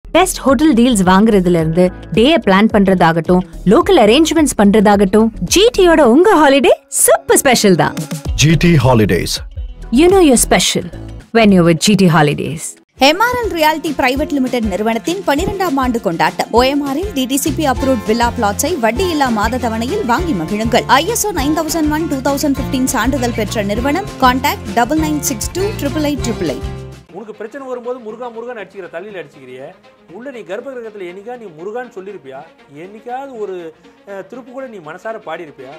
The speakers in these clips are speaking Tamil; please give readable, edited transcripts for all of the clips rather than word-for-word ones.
பெஸ்ட் ஹோட்டல் டீல்ஸ் வாங்குறதுல இருந்து டேயை பிளான் பண்றதாகட்டும், லோக்கல் அரேஞ்ச்மெண்ட்ஸ் பண்றதாகட்டும், ஜிடியோட உங்க ஹாலிடே சூப்பர் ஸ்பெஷல் தான். GT Holidays. You know you're special when you're with GT Holidays. MRL Realty Private Limited நிறுவனத்தின் 12ஆம் ஆண்டு கொண்டாட்டம். OMRல் DTCP approved villa plots ஐ வட்டியில்லா மாத தவணையில் வாங்கி மகிழுங்கள். ISO 9001:2015 சான்றிதழ் பெற்ற நிறுவனம். Contact 9962888888. உனக்கு பிரச்சனை வரும்போது முருகன் அடிச்சுக்கிற தள்ளியில் அடிச்சுக்கிறிய உள்ள நீ கர்ப்ப கிரகத்தில் என்னைக்கா நீ முருகான்னு சொல்லியிருப்பியா? என்னைக்காவது ஒரு திருப்பு கூட நீ மனசார பாடியிருப்பியா?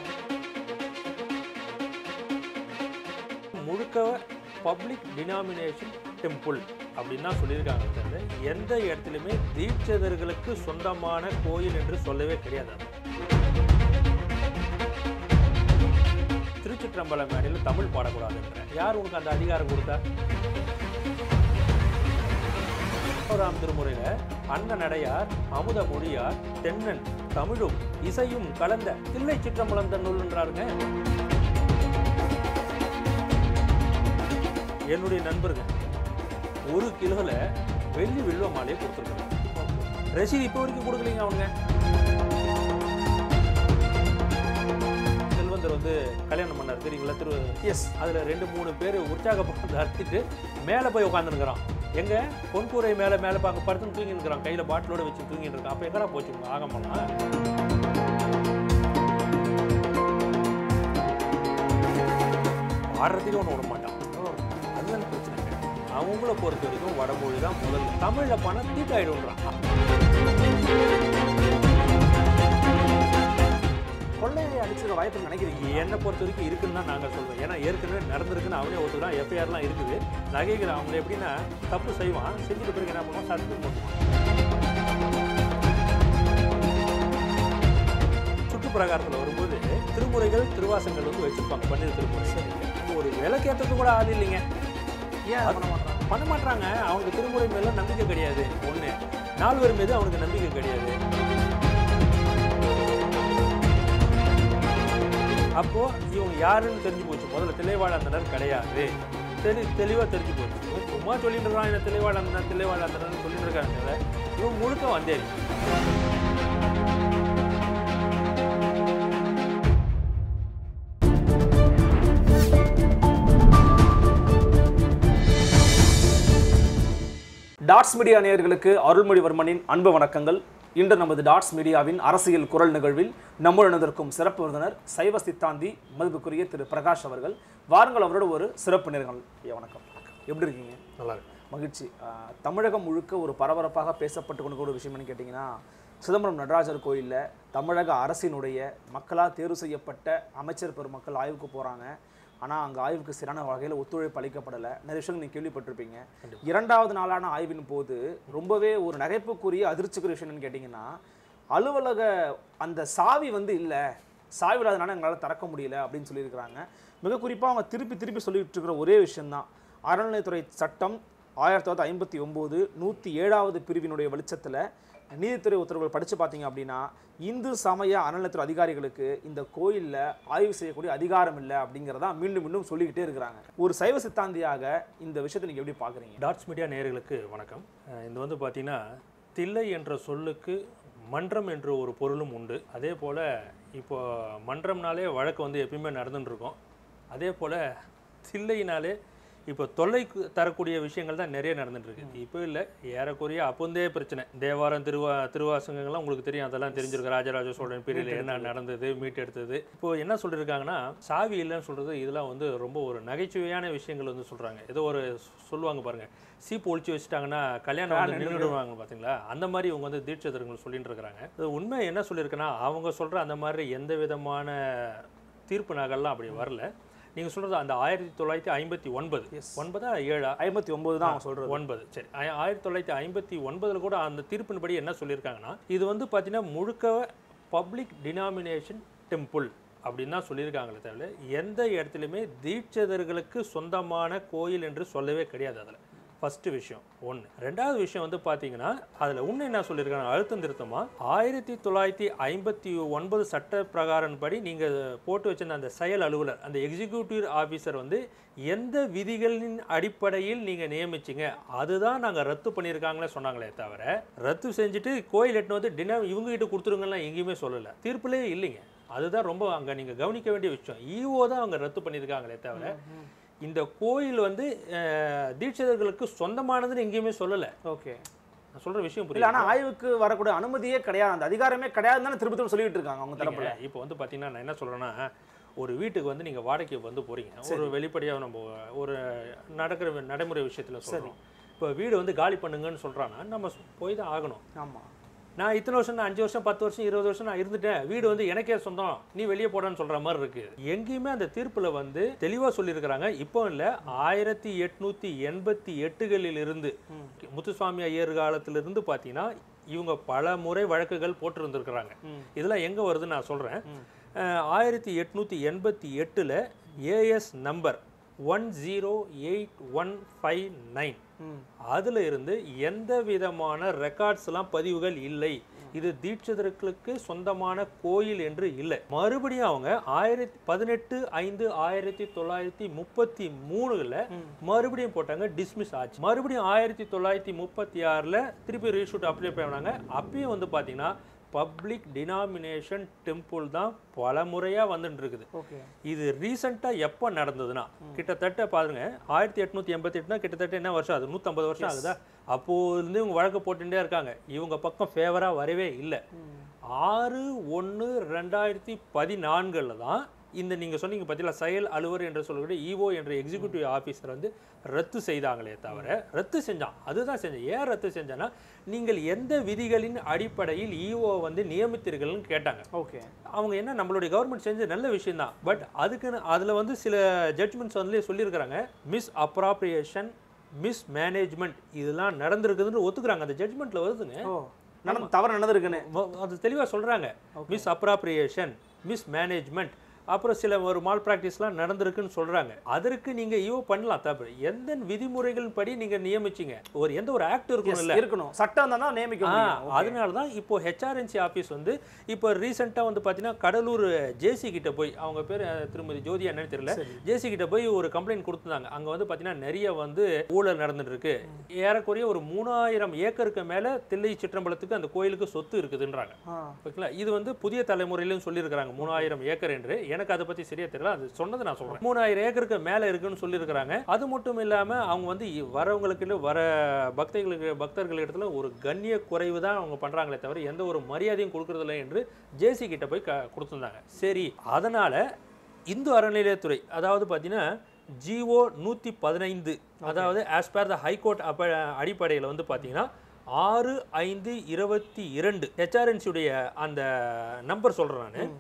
முழுக்க பப்ளிக் டினாமினேஷன் டெம்பிள் அப்படின்னு தான் சொல்லியிருக்காங்க. எந்த இடத்துலையுமே தீட்சிதர்களுக்கு சொந்தமான கோயில் என்று சொல்லவே கிடையாது. திருச்சிற்றம்பலம் மேடையில் தமிழ் பாடக்கூடாதுன்ற யார் உனக்கு அந்த அதிகாரம் கொடுத்தா? ஆறாம் திருமுறையில் அன்ன நடையார் அமுத மொழியார் தென்னன் தமிழும் இசையும் கலந்த தில்லை சிற்றம்பலம் தன்னுள்ன்றாருங்க. என்னுடைய நண்பர்கள் 1 கிலோவில் வெள்ளி வில்வ மாலையை கொடுத்துருக்காங்க. ரசீது இப்போ வரைக்கும் கொடுக்கலைங்க அவங்க. செல்வந்தர் வந்து கல்யாணம் பண்ணார் தெரியுங்களா? அதில் 2-3 பேர் உற்சாகப்பட்டு அறுத்திட்டு மேலே போய் உட்காந்துருக்கிறான். எங்க பொன்கூரை மேலே பார்க்க படுத்துன்னு தூங்கின்னு இருக்கிறான். கையில் பாட்டிலோட வச்சு தூங்கிட்டு இருக்கான். அப்போ எங்கடா போச்சுங்க ஆகமெல்லாம்? பாடுறதுக்கு ஒன்று விட மாட்டான். அதுதான் பிரச்சனை. அவங்கள பொறுத்த வரைக்கும் வடமொழி தான் முதல்ல. தமிழில் பணம் தீட்டாயிடுன்றான். கொள்ளையை அடிச்சுக்க வாய்ப்பு நினைக்கிறீங்க? என்னை பொறுத்த வரைக்கும் இருக்குன்னு தான் நாங்கள் சொல்கிறோம். ஏன்னா ஏற்கனவே நடந்திருக்குன்னு அவனே ஒத்துக்கலாம். FIRலாம் இருக்குது. நகைகள் அவங்கள எப்படின்னா தப்பு செய்வான், செஞ்சுட்டு பிறகு என்ன பண்ணுவான், சர்டிஃபிகேட் போட்டுவான். சுற்றுப்பிரகாரத்தில் வரும்போது திருமுறைகள் திருவாசங்கள் வந்து வச்சுருப்பாங்க. பன்னீர் திருமுறை ஒரு விளக்கேற்றது கூட ஆள் இல்லைங்க. ஏன் பண்ண மாட்டாங்க? அவனுக்கு திருமுறை மேலே நம்பிக்கை கிடையாது. 1 4 பேர் மீது அவனுக்கு நம்பிக்கை கிடையாது. அப்போ இவங்க யாருன்னு தெரிஞ்சு போச்சு. முதல்ல தில்லைவாழந்தனர் கிடையாது. தெளிவாக தெரிஞ்சு போச்சு. சும்மா சொல்லிட்டு இருக்கான் என்ன தில்லைவாழந்தனர் சொல்லிட்டு இருக்காங்க. இவன் முழுக்க வந்தேரி. டாட்ஸ் மீடியா நேயர்களுக்கு அருள்மொழிவர்மனின் அன்பு வணக்கங்கள். இன்று நமது டாட்ஸ் மீடியாவின் அரசியல் குரல் நிகழ்வில் நம்முடன் இருக்கும் சிறப்பு விருந்தினர் சைவ சித்தாந்தி மதிப்புக்குரிய திரு பிரகாஷ் அவர்கள். வாருங்கள் அவரோட ஒரு சிறப்பு நேர்காணல். வணக்கம். எப்படி இருக்கீங்க? நல்லா இருக்கு, மகிழ்ச்சி. தமிழகம் முழுக்க ஒரு பரபரப்பாக பேசப்பட்டு கொண்டு ஒரு விஷயம் என்னன்னு கேட்டிங்கன்னா, சிதம்பரம் நடராஜர் கோயிலில் தமிழக அரசினுடைய மக்களால் தேர்வு செய்யப்பட்ட அமைச்சர் பெருமக்கள் ஆய்வுக்கு போகிறாங்க. ஆனால் அங்கே ஆய்வுக்கு சரியான வகையில் ஒத்துழைப்பு அளிக்கப்படலை. நிறைய விஷயங்கள் நீங்கள் கேள்விப்பட்டிருப்பீங்க. 2வது நாளான ஆய்வின் போது ரொம்பவே ஒரு நகைப்புக்குரிய அதிர்ச்சிக்குரிய விஷயம் என்னன்னு கேட்டிங்கன்னா, அலுவலக அந்த சாவி வந்து இல்லை, சாவி இல்லாதனால எங்களால் திறக்க முடியல அப்படின்னு சொல்லியிருக்கிறாங்க. மிக குறிப்பாக அவங்க திருப்பி சொல்லிட்டு இருக்கிற ஒரே விஷயம்தான், அறநிலையத்துறை சட்டம் 1959 107வது பிரிவினுடைய வெளிச்சத்தில் நீதித்துறை உத்தரவுகள் படித்து பார்த்தீங்க அப்படின்னா, இந்து சமய அறநிலையத்துறை அதிகாரிகளுக்கு இந்த கோயிலில் ஆய்வு செய்யக்கூடிய அதிகாரம் இல்லை அப்படிங்கிறதா மீண்டும் சொல்லிக்கிட்டே இருக்கிறாங்க. ஒரு சைவ சித்தாந்தியாக இந்த விஷயத்தை நீங்கள் எப்படி பார்க்குறீங்க? டாட்ஸ் மீடியா நேயர்களுக்கு வணக்கம். இது வந்து பார்த்தீங்கன்னா, தில்லை என்ற சொல்லுக்கு மன்றம் என்ற ஒரு பொருளும் உண்டு. அதே போல் இப்போ மன்றம்னாலே வழக்கு வந்து எப்பயுமே நடந்துட்டுருக்கோம். அதே போல் தில்லையினாலே இப்போ தொல்லை தரக்கூடிய விஷயங்கள் தான் நிறைய நடந்துட்டுருக்கு. இப்போ இல்லை, ஏறக்குறைய அப்போந்தே பிரச்சனை. தேவாரம் திருவாசகங்கள்லாம் உங்களுக்கு தெரியும், அதெல்லாம் தெரிஞ்சிருக்கு. ராஜராஜ சோழன் பீரியடில் என்ன நடந்தது, மீட்டெடுத்தது. இப்போது என்ன சொல்லியிருக்காங்கன்னா, சாவி இல்லைன்னு சொல்கிறது இதெல்லாம் வந்து ரொம்ப ஒரு நகைச்சுவையான விஷயங்கள் வந்து சொல்கிறாங்க. ஏதோ ஒரு சொல்லுவாங்க பாருங்கள், சீப்பு ஒழிச்சு வச்சுட்டாங்கன்னா கல்யாணம் வந்து நின்றுடுவாங்க பார்த்தீங்களா, அந்த மாதிரி இவங்க வந்து தீட்சிதர்கள் சொல்லிட்டு இருக்கிறாங்க. உண்மை என்ன சொல்லியிருக்குன்னா, அவங்க சொல்கிற அந்த மாதிரி எந்த விதமான தீர்ப்பு நகல்லாம் அப்படி வரல. நீங்கள் சொல்கிறது அந்த 1959 59 தான் அவங்க சொல்கிறது. 9 சரி, 1959 கூட அந்த தீர்ப்பின்படி என்ன சொல்லியிருக்காங்கன்னா, இது வந்து பார்த்தீங்கன்னா முழுக்க பப்ளிக் டினாமினேஷன் டெம்பிள் அப்படின்னு தான் சொல்லியிருக்காங்களே தவிர எந்த இடத்துலையுமே தீட்சிதர்களுக்கு சொந்தமான கோயில் என்று சொல்லவே கிடையாது. அதில் ஃபர்ஸ்ட் விஷயம் ஒன்று. ரெண்டாவது விஷயம் வந்து பார்த்தீங்கன்னா அதில் இன்னும் என்ன சொல்லியிருக்காங்க அழுத்தம் திருத்தமாக 1959 சட்ட பிரகாரம் படி நீங்கள் போட்டு வச்சிருந்த அந்த செயல் அலுவலர் அந்த எக்ஸிக்யூட்டிவ் ஆஃபீஸர் வந்து எந்த விதிகளின் அடிப்படையில் நீங்கள் நியமிச்சிங்க அதுதான் நாங்கள் ரத்து பண்ணியிருக்காங்களே சொன்னாங்களே தவிர ரத்து செஞ்சுட்டு கோயில் எட்டுன்னு வந்து டின்னர் இவங்ககிட்ட கொடுத்துருங்கலாம் எங்கேயுமே சொல்லலை, தீர்ப்புலேயே இல்லைங்க. அதுதான் ரொம்ப அங்கே நீங்கள் கவனிக்க வேண்டிய விஷயம். ஈஓ தான் அவங்க ரத்து பண்ணியிருக்காங்களே தவிர இந்த கோயில் வந்து தீட்சிதர்களுக்கு சொந்தமானதுன்னு எங்கேயுமே சொல்லலை. ஓகே, நான் சொல்கிற விஷயம் புரியல. ஆனால் ஆய்வுக்கு வரக்கூடிய அனுமதியே கிடையாது, அந்த அதிகாரமே கிடையாதுன்னு தானே திரும்ப திரும்ப சொல்லிட்டு இருக்காங்க அவங்க தரப்புல. இப்போ வந்து பார்த்தீங்கன்னா நான் என்ன சொல்கிறேன்னா, ஒரு வீட்டுக்கு வந்து நீங்கள் வாடகைக்கு வந்து போகிறீங்க, ஒரு வெளிப்படையாக நம்ம ஒரு நடக்கிற நடைமுறை விஷயத்தில் சொல்கிறோம். இப்போ வீடு வந்து காலி பண்ணுங்கன்னு சொல்கிறான்னா நம்ம போய் தான் ஆகணும். ஆமாம், நான் இத்தனை வருஷம், நான் 5 வருஷம் 10 வருஷம் 20 வருஷம் நான் இருந்துட்டேன், வீடு வந்து எனக்கே சொந்தம், நீ வெளியே போடான்னு சொல்கிற மாதிரி இருக்குது. எங்கேயுமே அந்த தீர்ப்பில் வந்து தெளிவாக சொல்லியிருக்கிறாங்க. இப்போ இல்லை, 1888களில் இருந்து முத்துசுவாமி ஐயர் காலத்திலிருந்து பார்த்தீங்கன்னா இவங்க பல முறை வழக்குகள் போட்டிருந்துருக்குறாங்க. இதெல்லாம் எங்கே வருதுன்னு நான் சொல்கிறேன். 1888 ஏஎஸ் நம்பர் 108159 அதுல இருந்து எந்த விதமான ரெக்கார்ட்ஸ்லாம் பதிவுகள் இல்லை, இது தீட்சிதர்களுக்கு சொந்தமான கோயில் என்று இல்லை. மறுபடியும் அவங்க 18/5/1933 மறுபடியும் போட்டாங்க, டிஸ்மிஸ் ஆச்சு. மறுபடியும் 1936 திருப்பி ரீஷூட் அப்ளை பண்ணாங்க. அப்பயும் வந்து பார்த்தீங்கன்னா பப்ளிக் டினாமினேஷன் டெம்பிள் தான் பல முறையாக வந்துட்டு இருக்குது. இது ரீசெண்டாக எப்போ நடந்ததுன்னா கிட்டத்தட்ட பாருங்க 1888 கிட்டத்தட்ட என்ன வருஷம் ஆகுது, 150 வருஷம் ஆகுதா. அப்போது இவங்க வழக்கு போட்டுட்டே இருக்காங்க, இவங்க பக்கம் ஃபேவராக வரவே இல்லை. 6/1/2014 தான் இந்த நீங்கள் சொன்னீங்க பார்த்தீங்களா செயல் அலுவலர் என்று சொல்லக்கூடிய ஈஓ என்ற எக்ஸிக்யூட்டிவ் ஆஃபீஸர் வந்து ரத்து செய்தாங்களே தவிர ரத்து செஞ்சான், அதுதான் செஞ்சேன். ஏன் ரத்து செஞ்சான்னா நீங்கள் எந்த விதிகளின் அடிப்படையில் ஈஓ வந்து நியமித்தீர்கள்னு கேட்டாங்க. ஓகே, அவங்க என்ன நம்மளுடைய கவர்மெண்ட் செஞ்ச நல்ல விஷயம் தான், பட் அதுக்குன்னு அதில் வந்து சில ஜட்ஜ்மெண்ட்ஸ் வந்து சொல்லியிருக்கிறாங்க, மிஸ் அப்ராப்ரியேஷன், மிஸ் மேனேஜ்மெண்ட் இதெல்லாம் நடந்திருக்குதுன்னு ஒத்துக்கிறாங்க. அந்த ஜட்ஜ்மெண்ட்டில் வருதுங்க, தவறு நடந்திருக்குன்னு அது தெளிவாக சொல்கிறாங்க. மிஸ் அப்ராப்ரியேஷன், மிஸ் மேனேஜ்மெண்ட், அப்புறம் சில ஒரு மால் பிராக்டிஸ்லாம் நடந்திருக்குன்னு சொல்றாங்க. அதற்கு நீங்க ஈவோ பண்ணலாம், தப்பு. எந்த விதிமுறைகள் படி நீங்க நியமிச்சீங்க, ஒரு எந்த ஒரு ஆக்ட் இருக்கணும், சட்டம் தான் நியமிக்க முடியும். அதனால தான் இப்போ ஹெச்ஆர்என்சி ஆஃபீஸ் வந்து இப்போ ரீசெண்டாக வந்து பார்த்தீங்கன்னா கடலூர் ஜேசி கிட்ட போய், அவங்க பேர் திருமதி ஜோதி என்னன்னு தெரியல, ஜேசி கிட்ட போய் ஒரு கம்ப்ளைண்ட் கொடுத்துருந்தாங்க. அங்கே வந்து பார்த்தீங்கன்னா நிறைய வந்து ஊழல் நடந்துட்டு இருக்கு, ஏறக்குறைய ஒரு 3000 ஏக்கருக்கு மேலே தில்லை சிற்றம்பலத்துக்கு அந்த கோயிலுக்கு சொத்து இருக்குதுன்றாங்க. ஓகேங்களா, இது வந்து புதிய தலைமுறையிலும் சொல்லியிருக்கிறாங்க 3000 ஏக்கர் என்று. எனக்கு அதை பத்தி சரியா தெரியல, அது சொன்னது நான் சொல்றேன். 3000 ஏக்கருக்கு மேல இருக்குன்னு சொல்லியிருக்கிறாங்க. அது மட்டும் இல்லாம அவங்க வந்து வரவங்களுக்கு வர பக்தர்கள் இடத்துல ஒரு கண்ணிய குறைவு தான் அவங்க பண்றாங்களே தவிர எந்த ஒரு மரியாதையும் கொடுக்கறதில்லை என்று ஜேசி கிட்ட போய் கொடுத்துருந்தாங்க. சரி, அதனால இந்து அறநிலையத்துறை அதாவது பார்த்தீங்கன்னா ஜிஓ 115 அதாவது ஆஸ் பர் த ஹைகோர்ட் அடிப்படையில் வந்து பார்த்தீங்கன்னா 6/5/22 ஹெச்ஆர்என்சியுடைய அந்த நம்பர் சொல்றேன் நான்,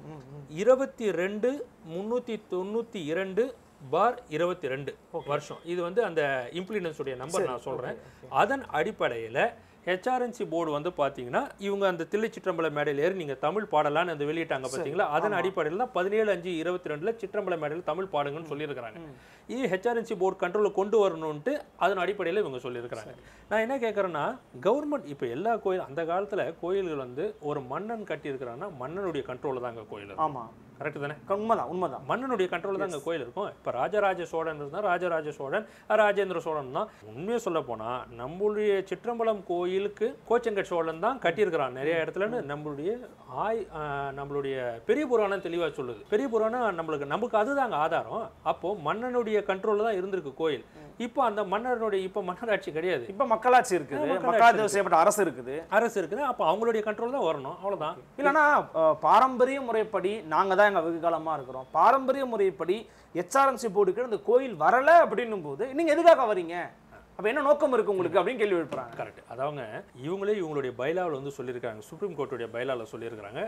22/392/22 வருஷம். இது வந்து அந்த இம்ப்ளிமெண்டன்ஸ் உடைய நம்பர் நான் சொல்றேன். அதன் அடிப்படையில் ஹெச்ஆர்என்சி போர்டு வந்து பார்த்தீங்கன்னா இவங்க அந்த தில்லை சிற்றம்பல மேடையில் ஏறி நீங்கள் தமிழ் பாடலான்னு அந்த வெளியிட்டாங்க பார்த்தீங்களா, அதன் அடிப்படையில் தான் 17/5/22 சிற்றம்பல மேடையில் தமிழ் பாடுங்கன்னு சொல்லியிருக்கிறாங்க. இது ஹெச்ஆர்என்சி போர்டு கண்ட்ரோலில் கொண்டு வரணும்ட்டு அதன் அடிப்படையில் இவங்க சொல்லியிருக்கிறாங்க. நான் என்ன கேட்குறேன்னா, கவர்மெண்ட் இப்போ எல்லா கோயில் அந்த காலத்தில் கோயில்கள் வந்து ஒரு மன்னன் கட்டி இருக்கிறாங்கன்னா மன்னனுடைய கண்ட்ரோலில் தான் அங்கே கோயில். ஆமாம், கரெக்ட் தானே? உண்மைதான். மன்னனுடைய கண்ட்ரோலில் தான் அங்கே கோயில் இருக்கும். இப்போ ராஜராஜ சோழன் இருந்தால் ராஜராஜ சோழன், ராஜேந்திர சோழன் தான். உண்மையை சொல்ல போனால் நம்மளுடைய சிற்றம்பலம் கோயிலுக்கு கோச்சங்கட் சோழன் தான் கட்டியிருக்கிறான் நிறைய இடத்துலன்னு நம்மளுடைய பெரிய புராணம் தெளிவாக சொல்லுது. பெரிய புராணம் நமக்கு அதுதாங்க ஆதாரம். அப்போ மன்னனுடைய கண்ட்ரோலில் தான் இருந்திருக்கு கோயில். இப்போ அந்த மன்னருடைய மன்னராட்சி கிடையாது, இப்போ மக்களாட்சி இருக்குது, மக்களாட்சி செய்யப்பட்ட அரசு இருக்குது. அப்போ அவங்களுடைய கண்ட்ரோல் தான் வரணும், அவ்வளோதான். இல்லைன்னா பாரம்பரிய முறைப்படி நாங்கள் தான் எங்கள் வெகு காலமாக இருக்கிறோம், பாரம்பரிய முறைப்படி ஹெச்ஆர்என்சி போர்டுக்கு அந்த கோயில் வரலை அப்படின்னும் போது நீங்கள் எதுக்காக வரீங்க, அப்போ என்ன நோக்கம் இருக்கு உங்களுக்கு அப்படின்னு கேள்வி எழுப்புறாங்க. கரெக்ட். அதாவது இவங்களே இவங்களுடைய பைலாவில் வந்து சொல்லியிருக்காங்க, சுப்ரீம் கோர்ட்டுடைய பைலாவில் சொல்லியிருக்கிறாங்க,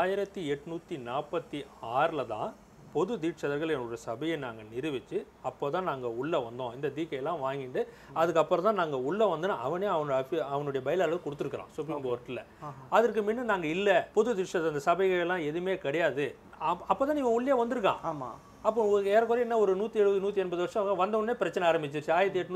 1886 தான் பொது தீட்சதர்கள் என்னோட சபையை நாங்கள் நிரூபித்து அப்போ தான் நாங்கள் உள்ளே வந்தோம், இந்த தீக்கையெல்லாம் வாங்கிட்டு அதுக்கப்புறம் தான் நாங்கள் உள்ளே வந்தோன்னு அவனே அவனுடைய பைலாவில் கொடுத்துருக்குறான் சுப்ரீம் கோர்ட்டில். அதற்கு முன்ன நாங்கள் இல்லை, பொது தீட்சத அந்த சபைகள்லாம் எதுவுமே கிடையாது, அப்போ தான் இவன் உள்ளே வந்திருக்கான். ஆமாம், அப்போ ஏறக்குறைய என்ன ஒரு 170 180 வருஷம் வந்த உடனே பிரச்சனை ஆரம்பிச்சிருச்சு.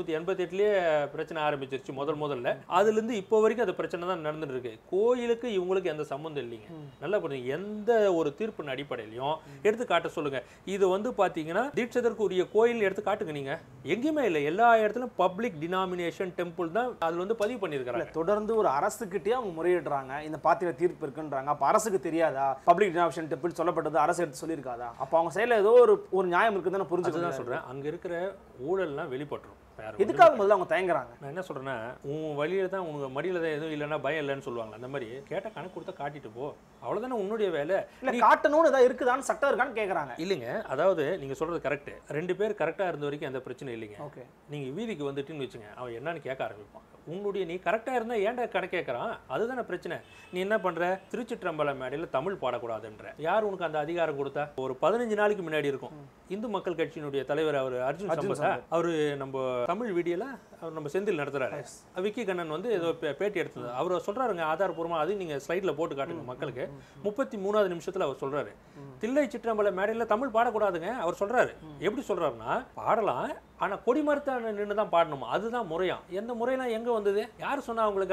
1888 பிரச்சனை ஆரம்பிச்சிருச்சு முதல்ல. அதுலேருந்து இப்போ வரைக்கும் அது பிரச்சனை தான் நடந்துட்டு இருக்கு. கோயிலுக்கு இவங்களுக்கு எந்த சம்மந்தம் இல்லைங்க. நல்லா புரியுங்க. எந்த ஒரு தீர்ப்பின் அடிப்படையிலையும் எடுத்து காட்ட சொல்லுங்க. இது வந்து பார்த்தீங்கன்னா தீட்சிதருக்கு உரிய கோயில் எடுத்து காட்டுங்க. நீங்க எங்கேயுமே இல்லை. எல்லா இடத்துலையும் பப்ளிக் டினாமினேஷன் டெம்பிள் தான் அதில் வந்து பதிவு பண்ணியிருக்காங்க. தொடர்ந்து ஒரு அரசுக்கிட்டே அவங்க முறையிடுறாங்க. இந்த பாத்திர தீர்ப்பு இருக்குன்றாங்க. அப்போ அரசுக்கு தெரியாதா பப்ளிக் டினாமினேஷன் டெம்பிள் சொல்லப்பட்டது அரசு எடுத்து சொல்லியிருக்காதா? அப்போ அவங்க சைடில் ஏதோ ஒரு நியாயம் இருக்குதுன்னு புரிஞ்சுதான் சொல்றேன். அங்க இருக்கிற ஊழல்லாம் வெளிப்பட்டுரும். எதுக்காக முதல்ல அவங்க தயங்குறாங்க? நான் என்ன சொல்றேன்னா, உன் வழியில தான் உனக்கு மடியில தான் எதுவும் இல்லைன்னா பயம் இல்லைன்னு சொல்லுவாங்க. அந்த மாதிரி கேட்ட கணக்கு கொடுத்தா காட்டிட்டு போ, அவ்வளவுதானே உன்னுடைய வேலை. இல்லை காட்டணும்னு ஏதாவது இருக்குதான்னு சட்டம் இருக்கான்னு கேட்குறாங்க. இல்லைங்க, அதாவது நீங்க சொல்றது கரெக்ட். 2 பேர் கரெக்டாக இருந்த வரைக்கும் எந்த பிரச்சனை இல்லைங்க. ஓகே, நீங்க வீதிக்கு வந்துட்டுன்னு வச்சுங்க, அவன் என்னன்னு கேட்க ஆரம்பிப்பான். உன்னுடைய நீ கரெக்டாக இருந்தால் ஏன்டா கடை கேட்குறான்? அதுதானே பிரச்சனை. நீ என்ன பண்ற? திருச்சிற்றம்பலம் மேடையில் தமிழ் பாடக்கூடாதுன்ற யார் உனக்கு அந்த அதிகாரம் கொடுத்தா? ஒரு 15 நாளைக்கு முன்னாடி இருக்கும் இந்து மக்கள் கட்சியினுடைய தலைவர் அவர் அர்ஜுன் சம்பத்தா, அவரு நம்ம தமிழ் வீடியோல அவர் நம்ம செந்தில் நடத்துறாரு. விக்கி கண்ணன் வந்து ஏதோ பேட்டி எடுத்தது. அவர் சொல்றாருங்க ஆதாரப்பூர்வமா, அது நீங்க ஸ்லைட்ல போட்டு காட்டுங்க மக்களுக்கு. 33வது நிமிஷத்துல அவர் சொல்றாரு, தில்லை சிற்றம்பலம் மேடையில் தமிழ் பாடக்கூடாதுங்க. அவர் சொல்றாரு. எப்படி சொல்றாருன்னா, பாடலாம் ஆனா கொடிமரத்தான நின்று தான் பாடணுமா, அதுதான் முறையா. எந்த முறையெல்லாம் எங்க வந்தது? யார் சொன்னா அவங்களுக்கு?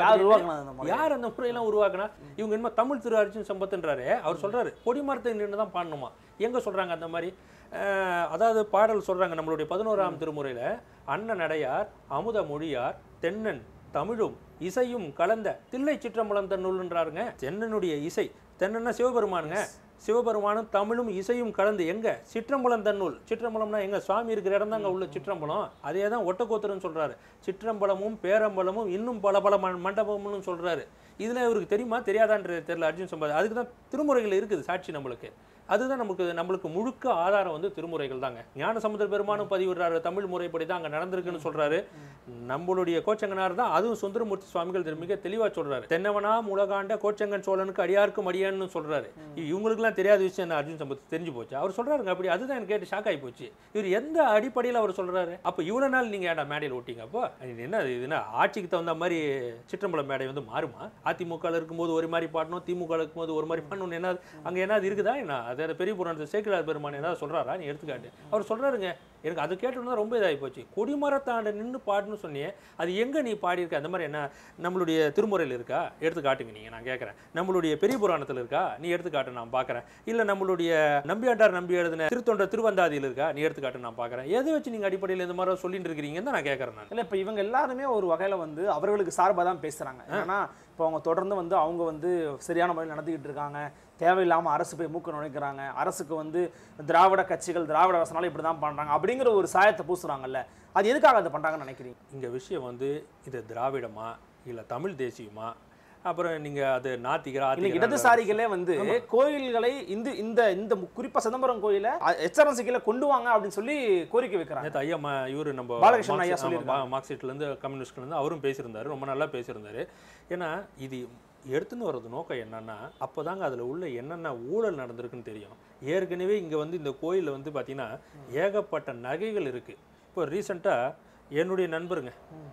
யார் அந்த முறையெல்லாம் உருவாக்குனா? இவங்க என்ன தமிழ் திரு அர்ஜுன் சம்பத்ன்றாரு, அவர் சொல்றாரு கொடிமரத்தை நின்று தான் பாடணுமா. எங்க சொல்றாங்க அந்த மாதிரி? அதாவது பாடல் சொல்றாங்க நம்மளுடைய 11ஆம் திருமுறையில, அண்ணன் நடையார் அமுத மொழியார் தென்னன் தமிழும் இசையும் கலந்த தில்லை சிற்றம்பலம் தன்னுள்ன்றாருங்க. தென்னனுடைய இசை, தென்னன்னா சிவபெருமானுங்க. சிவபெருமானும் தமிழும் இசையும் கலந்து எங்க? சிற்றம்பலம் தன்னுள். சிற்றம்பலம்னா எங்க? சுவாமி இருக்கிற இடம் தாங்க உள்ள சிற்றம்பலம். அதே தான் ஒட்டக்கோத்தருன்னு சொல்றாரு. சிற்றம்பலமும் பேரம்பலமும் இன்னும் பல மண்டபம்னு சொல்றாரு. இதுல இவருக்கு தெரியுமா தெரியாதான்றது தெரியல அர்ஜுன் சம்பத். அதுக்கு தான் திருமுறைகள் இருக்குது சாட்சி நம்மளுக்கு. அதுதான் நம்மளுக்கு முழுக்க ஆதாரம் வந்து திருமுறைகள் தாங்க. ஞானசமுத்திர பெருமானும் பதிவிடுறாரு, தமிழ் முறைப்படி தான் அங்கே நடந்திருக்குன்னு சொல்றாரு. நம்மளுடைய கோச்சங்கனார் தான் அதுவும் சுந்தரமூர்த்தி சுவாமிகள் மிக தெளிவா சொல்றாரு. தென்னவனா உலகாண்ட கோச்சங்கன் சோழனுக்கு அடியாருக்கும் அடியான்னு சொல்றாரு. இவங்களுக்குலாம் தெரியாத விஷயம் என்ன அர்ஜுன் சம்பத் தெரிஞ்சு போச்சு. அவர் சொல்றாருங்க அப்படி. அதுதான் எனக்கு கேட்டு ஷாக் ஆகி போச்சு. இவர் எந்த அடிப்படையில் அவர் சொல்றாரு? அப்போ இவ்வளவு நாள் நீங்க ஏன்டா மேடையில் ஓட்டிங்க? அப்போ என்ன இதுனா ஆட்சிக்கு தகுந்த மாதிரி சிற்றம்பலம் மேடை வந்து மாறுமா? அதிமுக இருக்கும்போது ஒரு மாதிரி பாடணும், திமுக இருக்கும்போது ஒரு மாதிரி பாடணும். என்ன அங்க என்ன இருக்குதா என்ன? அதை பெரிய புராணத்தை சேக்கிழார் பெருமான் ஏதாவது சொல்றாரா? நீ எடுத்துக்காட்டு. அவர் சொல்றாருங்க. எனக்கு அது கேட்டோம்னா ரொம்ப இதாகி போச்சு. கொடிமரத்தாண்ட நின்று பாடுன்னு சொன்னியே, அது எங்க நீ பாடியிருக்க? அந்த மாதிரி என்ன நம்மளுடைய திருமுறையில் இருக்கா? எடுத்து காட்டுங்க நீங்க. நான் கேட்கறேன். நம்மளுடைய பெரிய புராணத்தில் இருக்கா? நீ எடுத்து காட்டு, நான் பார்க்கறேன். இல்ல நம்மளுடைய நம்பியாண்டார் நம்பி எழுதின திருத்தொண்ட திருவந்தாதியில் இருக்கா? நீ எடுத்து காட்டு, நான் பார்க்கறேன். எதை வச்சு நீங்க அடிப்படையில் இந்த மாதிரி சொல்லிட்டு இருக்கிறீங்கன்னு தான் நான் கேட்கறேன். நான் இல்லை, இப்போ இவங்க எல்லாருமே ஒரு வகையில் வந்து அவர்களுக்கு சார்பாக தான் பேசுகிறாங்க. ஏன்னா இப்போ அவங்க தொடர்ந்து வந்து அவங்க வந்து சரியான முறையில் நடத்திக்கிட்டு இருக்காங்க. தேவையில்லாமல் அரசு போய் மூக்க நுழைக்கிறாங்க. அரசுக்கு வந்து திராவிட கட்சிகள் திராவிட அரசனால இப்படி தான் பண்ணுறாங்க அப்படிங்கிற ஒரு சாயத்தை பூசுறாங்கல்ல, அது எதுக்காக அதை பண்ணுறாங்கன்னு நினைக்கிறீங்க? இங்கே விஷயம் வந்து இது திராவிடமா இல்லை தமிழ் தேசியமா? அப்புறம் நீங்க அது நாத்திகரா இடதுசாரிகளே வந்து கோயில்களை இந்த குறிப்பா சிதம்பரம் கோயிலை எச்ஆர்என்சிக்கு கொண்டு வாங்க அப்படின்னு சொல்லி கோரிக்கை வைக்கிறாங்க. ஐயா இவரு நம்ம பாலகிருஷ்ணன் ஐயா சொல்லியிருக்காங்க. மார்க்சிஸ்ட்ல இருந்து கம்யூனிஸ்ட்ல இருந்து அவரும் பேசியிருந்தாரு. ரொம்ப நல்லா பேசியிருந்தாரு. ஏன்னா இது எடுத்துன்னு வர்றது நோக்கம் என்னன்னா, அப்போதாங்க அதில் உள்ள என்னென்ன ஊழல் நடந்திருக்குன்னு தெரியும். ஏற்கனவே இங்கே வந்து இந்த கோயிலில் வந்து பார்த்தீங்கன்னா ஏகப்பட்ட நகைகள் இருக்குது. இப்போ ரீசெண்டாக என்னுடைய நண்பருங்க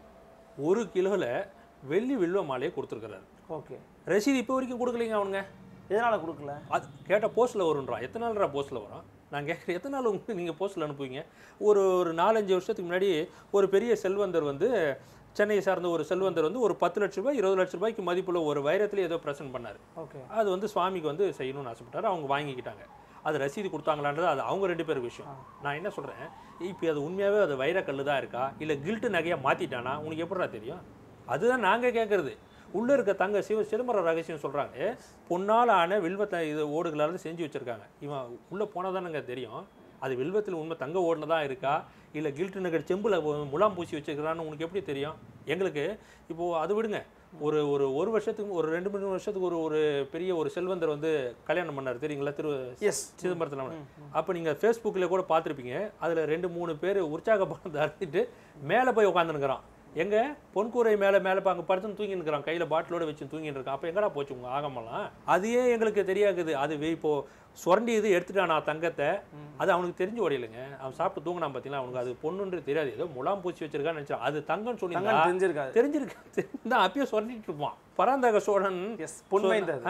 1 கிலோவில் வெள்ளி வில்வ மாலையை கொடுத்துருக்குறாரு. ஓகே, ரசீது இப்போ வரைக்கும் கொடுக்கலைங்க அவனுங்க. எதனால் கொடுக்கல? அது கேட்டால் போஸ்ட்டில் வரும்ன்றான். எத்தனை நாள்ரா போஸ்ட்டில் வரும்? நான் கேட்குறேன், எத்தனை நாள் உங்களுக்கு நீங்கள் போஸ்ட்டில் அனுப்புவீங்க? ஒரு 4-5 வருஷத்துக்கு முன்னாடி ஒரு பெரிய செல்வந்தர் வந்து சென்னையை சார்ந்த ஒரு செல்வந்தர் வந்து ஒரு 10 லட்ச ரூபாய் 20 லட்ச ரூபாய்க்கு மதிப்புள்ள ஒரு வைரத்தில் ஏதோ ப்ரெசென்ட் பண்ணார். ஓகே, அது வந்து சுவாமிக்கு வந்து செய்யணும்னு ஆசைப்பட்டார். அவங்க வாங்கிக்கிட்டாங்க. அது ரசீது கொடுத்தாங்களான்றது அது அவங்க 2 பேருக்கு விஷயம். நான் என்ன சொல்கிறேன், இப்போ அது உண்மையாகவே அது வைரக்கல் தான் இருக்கா இல்லை கில்ட்டு நகையாக மாற்றிட்டானா உனக்கு எப்படா தெரியும்? அதுதான் நாங்கள் கேட்குறது. உள்ளே இருக்க தங்க சிதம்பரம் ரகசியம் சொல்கிறாங்க, பொன்னால் ஆன வில்வத்தை இது ஓடுகளால் செஞ்சு வச்சுருக்காங்க. இவன் உள்ளே போனால் தானங்க தெரியும் அது வில்வத்தில் உண்மை தங்க ஓடுனதான் இருக்கா இல்லை கில்ட்டு நகர் செம்பில் முலாம் பூசி வச்சுருக்கிறான்னு உனக்கு எப்படி தெரியும்? எங்களுக்கு இப்போது அது விடுங்க. ஒரு வருஷத்துக்கு ஒரு 2-3 வருஷத்துக்கு ஒரு பெரிய ஒரு செல்வந்தர் வந்து கல்யாணம் பண்ணார் தெரியுங்களா? சிதம்பரத்தில். அப்போ நீங்கள் ஃபேஸ்புக்கில் கூட பார்த்துருப்பீங்க. அதில் 2-3 பேர் உற்சாகப்பட்டு அறுத்துட்டு மேலே போய் உட்காந்துருக்கிறான். எங்க பொன்கூரை மேலே அங்கே படுத்துன்னு தூங்கின்னு இருக்கிறான், கையில் பாட்டிலோட வச்சு தூங்கின்னு இருக்கான். அப்போ எங்கடா போச்சு உங்கள் ஆகமெல்லாம்? அதையே எங்களுக்கு தெரியாக்குது. அது இப்போ சுரண்டி இது எடுத்துட்டானா தங்கத்தை, அது அவனுக்கு தெரிஞ்சு ஓடையிலுங்க. அவன் சாப்பிட்டு தூங்கினான் பார்த்தீங்களா, அவனுக்கு அது பொண்ணுன்றது தெரியாது. ஏதோ முலாம் பூச்சி வச்சிருக்கான்னு நினச்சா அது தங்கன்னு சொல்லி தெரிஞ்சிருக்கு தான் அப்பயே சுரண்டிட்டு இருப்பான். பராந்தக சோழன்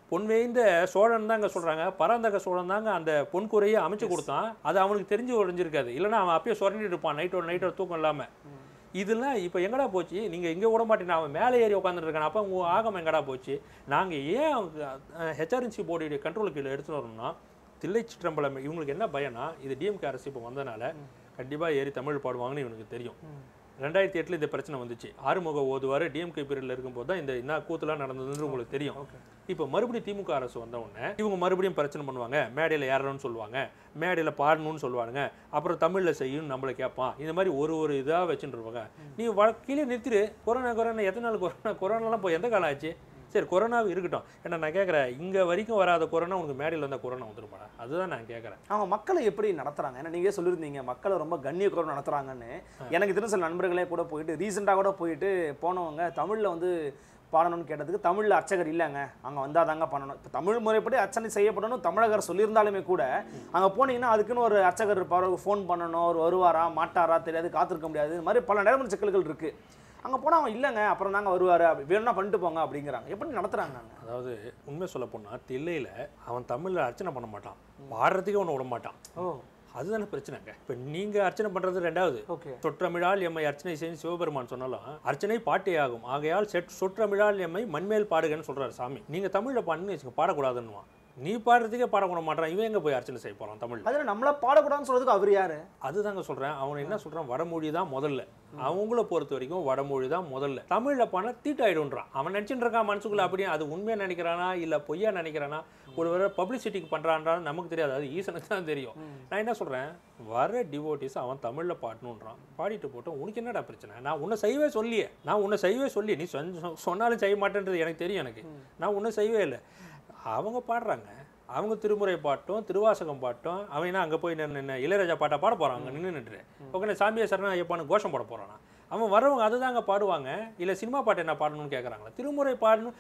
பொன்வேய்ந்த சோழன் தாங்க சொல்கிறாங்க, பராந்தக சோழன் தாங்க அந்த பொன்குறையை அமைச்சு கொடுத்தான். அது அவனுக்கு தெரிஞ்சு உடஞ்சிருக்காது, இல்லைன்னா அவன் அப்பயே சொரண்டிட்டு இருப்பான் நைட்டோட தூக்கம் இல்லாமல். இதெல்லாம் இப்போ எங்கடா போச்சு? நீங்கள் இங்கே விட மாட்டேன், அவன் மேலே ஏறி உட்காந்துட்டு இருக்கான். அப்போ உங்கள் ஆகம் எங்கடா போச்சு? நாங்கள் ஏன் ஹெச்ஆர்என்சி போர்டுடைய கண்ட்ரோல் கீழே எடுத்துன்னு வரணும்னா, தில்லை சிற்றம்பலம் இவங்களுக்கு என்ன பயம்னா, இது டிஎம்கே அரசு இப்போ வந்தனால கண்டிப்பாக ஏறி தமிழ் பாடுவாங்கன்னு இவனுக்கு தெரியும். 2008 இந்த பிரச்சனை வந்துச்சு. ஆறுமுக ஓதுவார் டிஎம்கே பீரியடில் இருக்கும்போது தான் இந்த கூத்துலாம் நடந்ததுன்னு உங்களுக்கு தெரியும். இப்போ மறுபடியும் திமுக அரசு வந்த உடனே இவங்க மறுபடியும் பிரச்சனை பண்ணுவாங்க, மேடையில் ஏறணும்னு சொல்லுவாங்க, மேடையில் பாடணும்னு சொல்லுவாங்க, அப்புறம் தமிழில் செய்யணும்னு நம்மளை கேட்பான். இந்த மாதிரி ஒரு இதாக வச்சுட்டு இருப்பாங்க. நீ கீழே நிறுத்திடு. கொரோனா எத்தனை நாள் கொரோனாலாம் போய் எந்த காலம் ஆச்சு? சரி, கொரோனாவும் இருக்கட்டும். ஏன்னா நான் கேட்குறேன், இங்கே வரைக்கும் வராத கொரோனா உனக்கு மேடையில் வந்தால் கொரோனா வந்துருமாடா? அதுதான் நான் கேட்குறேன். அவங்க மக்களை எப்படி நடத்துகிறாங்க? ஏன்னா நீங்கள் சொல்லியிருந்தீங்க மக்களை ரொம்ப கண்ணிய குறைவு நடத்துகிறாங்கன்னு. எனக்கு தெரிஞ்ச சில நண்பர்களே கூட போயிட்டு ரீசெண்டாக கூட போயிட்டு போனவங்க தமிழில் வந்து பாடணும்னு கேட்டதுக்கு தமிழில் அர்ச்சகர் இல்லைங்க, அங்கே வந்தால் தாங்க பண்ணணும். இப்போ தமிழ் முறைப்படி அர்ச்சனை செய்யப்படணும் தமிழகர் சொல்லியிருந்தாலுமே கூட அங்கே போனீங்கன்னா அதுக்குன்னு ஒரு அர்ச்சகர் இருப்பார், ஃபோன் பண்ணணும், ஒரு வருவாரா மாட்டாரா தெரியாது, காத்திருக்க முடியாது. இது மாதிரி பல நடைமுறை சிக்கல்கள் இருக்குது. அங்கே போனால் அவன் இல்லைங்க அப்புறம் தாங்க வருவார், வேணும்னா பண்ணிட்டு போங்க அப்படிங்கிறாங்க. எப்படி நடத்துகிறாங்க? அதாவது உண்மை சொல்ல போனால் தில்லையில் அவன் தமிழில் அர்ச்சனை பண்ண மாட்டான், பாடுறதுக்கே ஒன்று விட மாட்டான். அதுதானே பிரச்சனைங்க. இப்போ நீங்கள் அர்ச்சனை பண்ணுறது ரெண்டாவது. சொற்றமிழால் எம்மை அர்ச்சனை செய்து சிவபெருமான் சொன்னாலும் அர்ச்சனை பாட்டே ஆகும், ஆகையால் சொற்றமிழால் எம்மை மண்மேல் பாடுகன்னு சொல்கிறார் சாமி. நீங்கள் தமிழில் பாடுன்னு வச்சுக்க, பாடக்கூடாதுன்னுவான். நீ பாடுறதுக்கே பாடக்கூட மாட்டான், இவன் எங்கே போய் அர்ச்சனை செய்ய போகிறான் தமிழ்? அதில் நம்மள பாடக்கூடாதுன்னு சொல்கிறதுக்கு அவர் யார்? அதுதாங்க சொல்கிறேன். அவன் என்ன சொல்கிறான், வடமொழி தான் முதல்ல. அவங்கள பொறுத்த வரைக்கும் வடமொழி தான் முதல்ல. தமிழில் பண்ணால் தீட்டாயிடுன்றான். அவன் நினச்சிட்டு இருக்கான் மனசுக்குள்ளே. அப்படியே அது உண்மையாக நினைக்கிறானா இல்லை பொய்யா நினைக்கிறானா, ஒரு வேறு பப்ளிசிட்டிக்கு பண்ணுறான்றான்னு நமக்கு தெரியாது, அது ஈசனுக்கு தான் தெரியும். நான் என்ன சொல்கிறேன், வர டிவோட்டிஸ் அவன் தமிழில் பாடணுன்றான், பாடிட்டு போட்டோம். உனக்கு என்னடா பிரச்சனை? நான் உன்னை செய்வே சொல்லியே நீ சொன்னாலும் செய்ய மாட்டேன்றது எனக்கு தெரியும். எனக்கு நான் உன்னை செய்வே இல்லை. அவங்க பாடுறாங்க, அவங்க திருமுறை பாட்டும் திருவாசகம் பாட்டும். அவன் என்ன அங்கே போய் நின்று இளையராஜா பாட்டை பாட போகிறான், அங்கே நின்றுட்டு ஓகே சாமியை சரணா ஐயப்பானு கோஷம் போட போகிறானா? அவன் வரவங்க அதுதாங்க பாடுவாங்க. இல்லை சினிமா பாட்டு என்ன பாடணும்னு கேட்குறாங்களா? திருமுறை பாடணும்.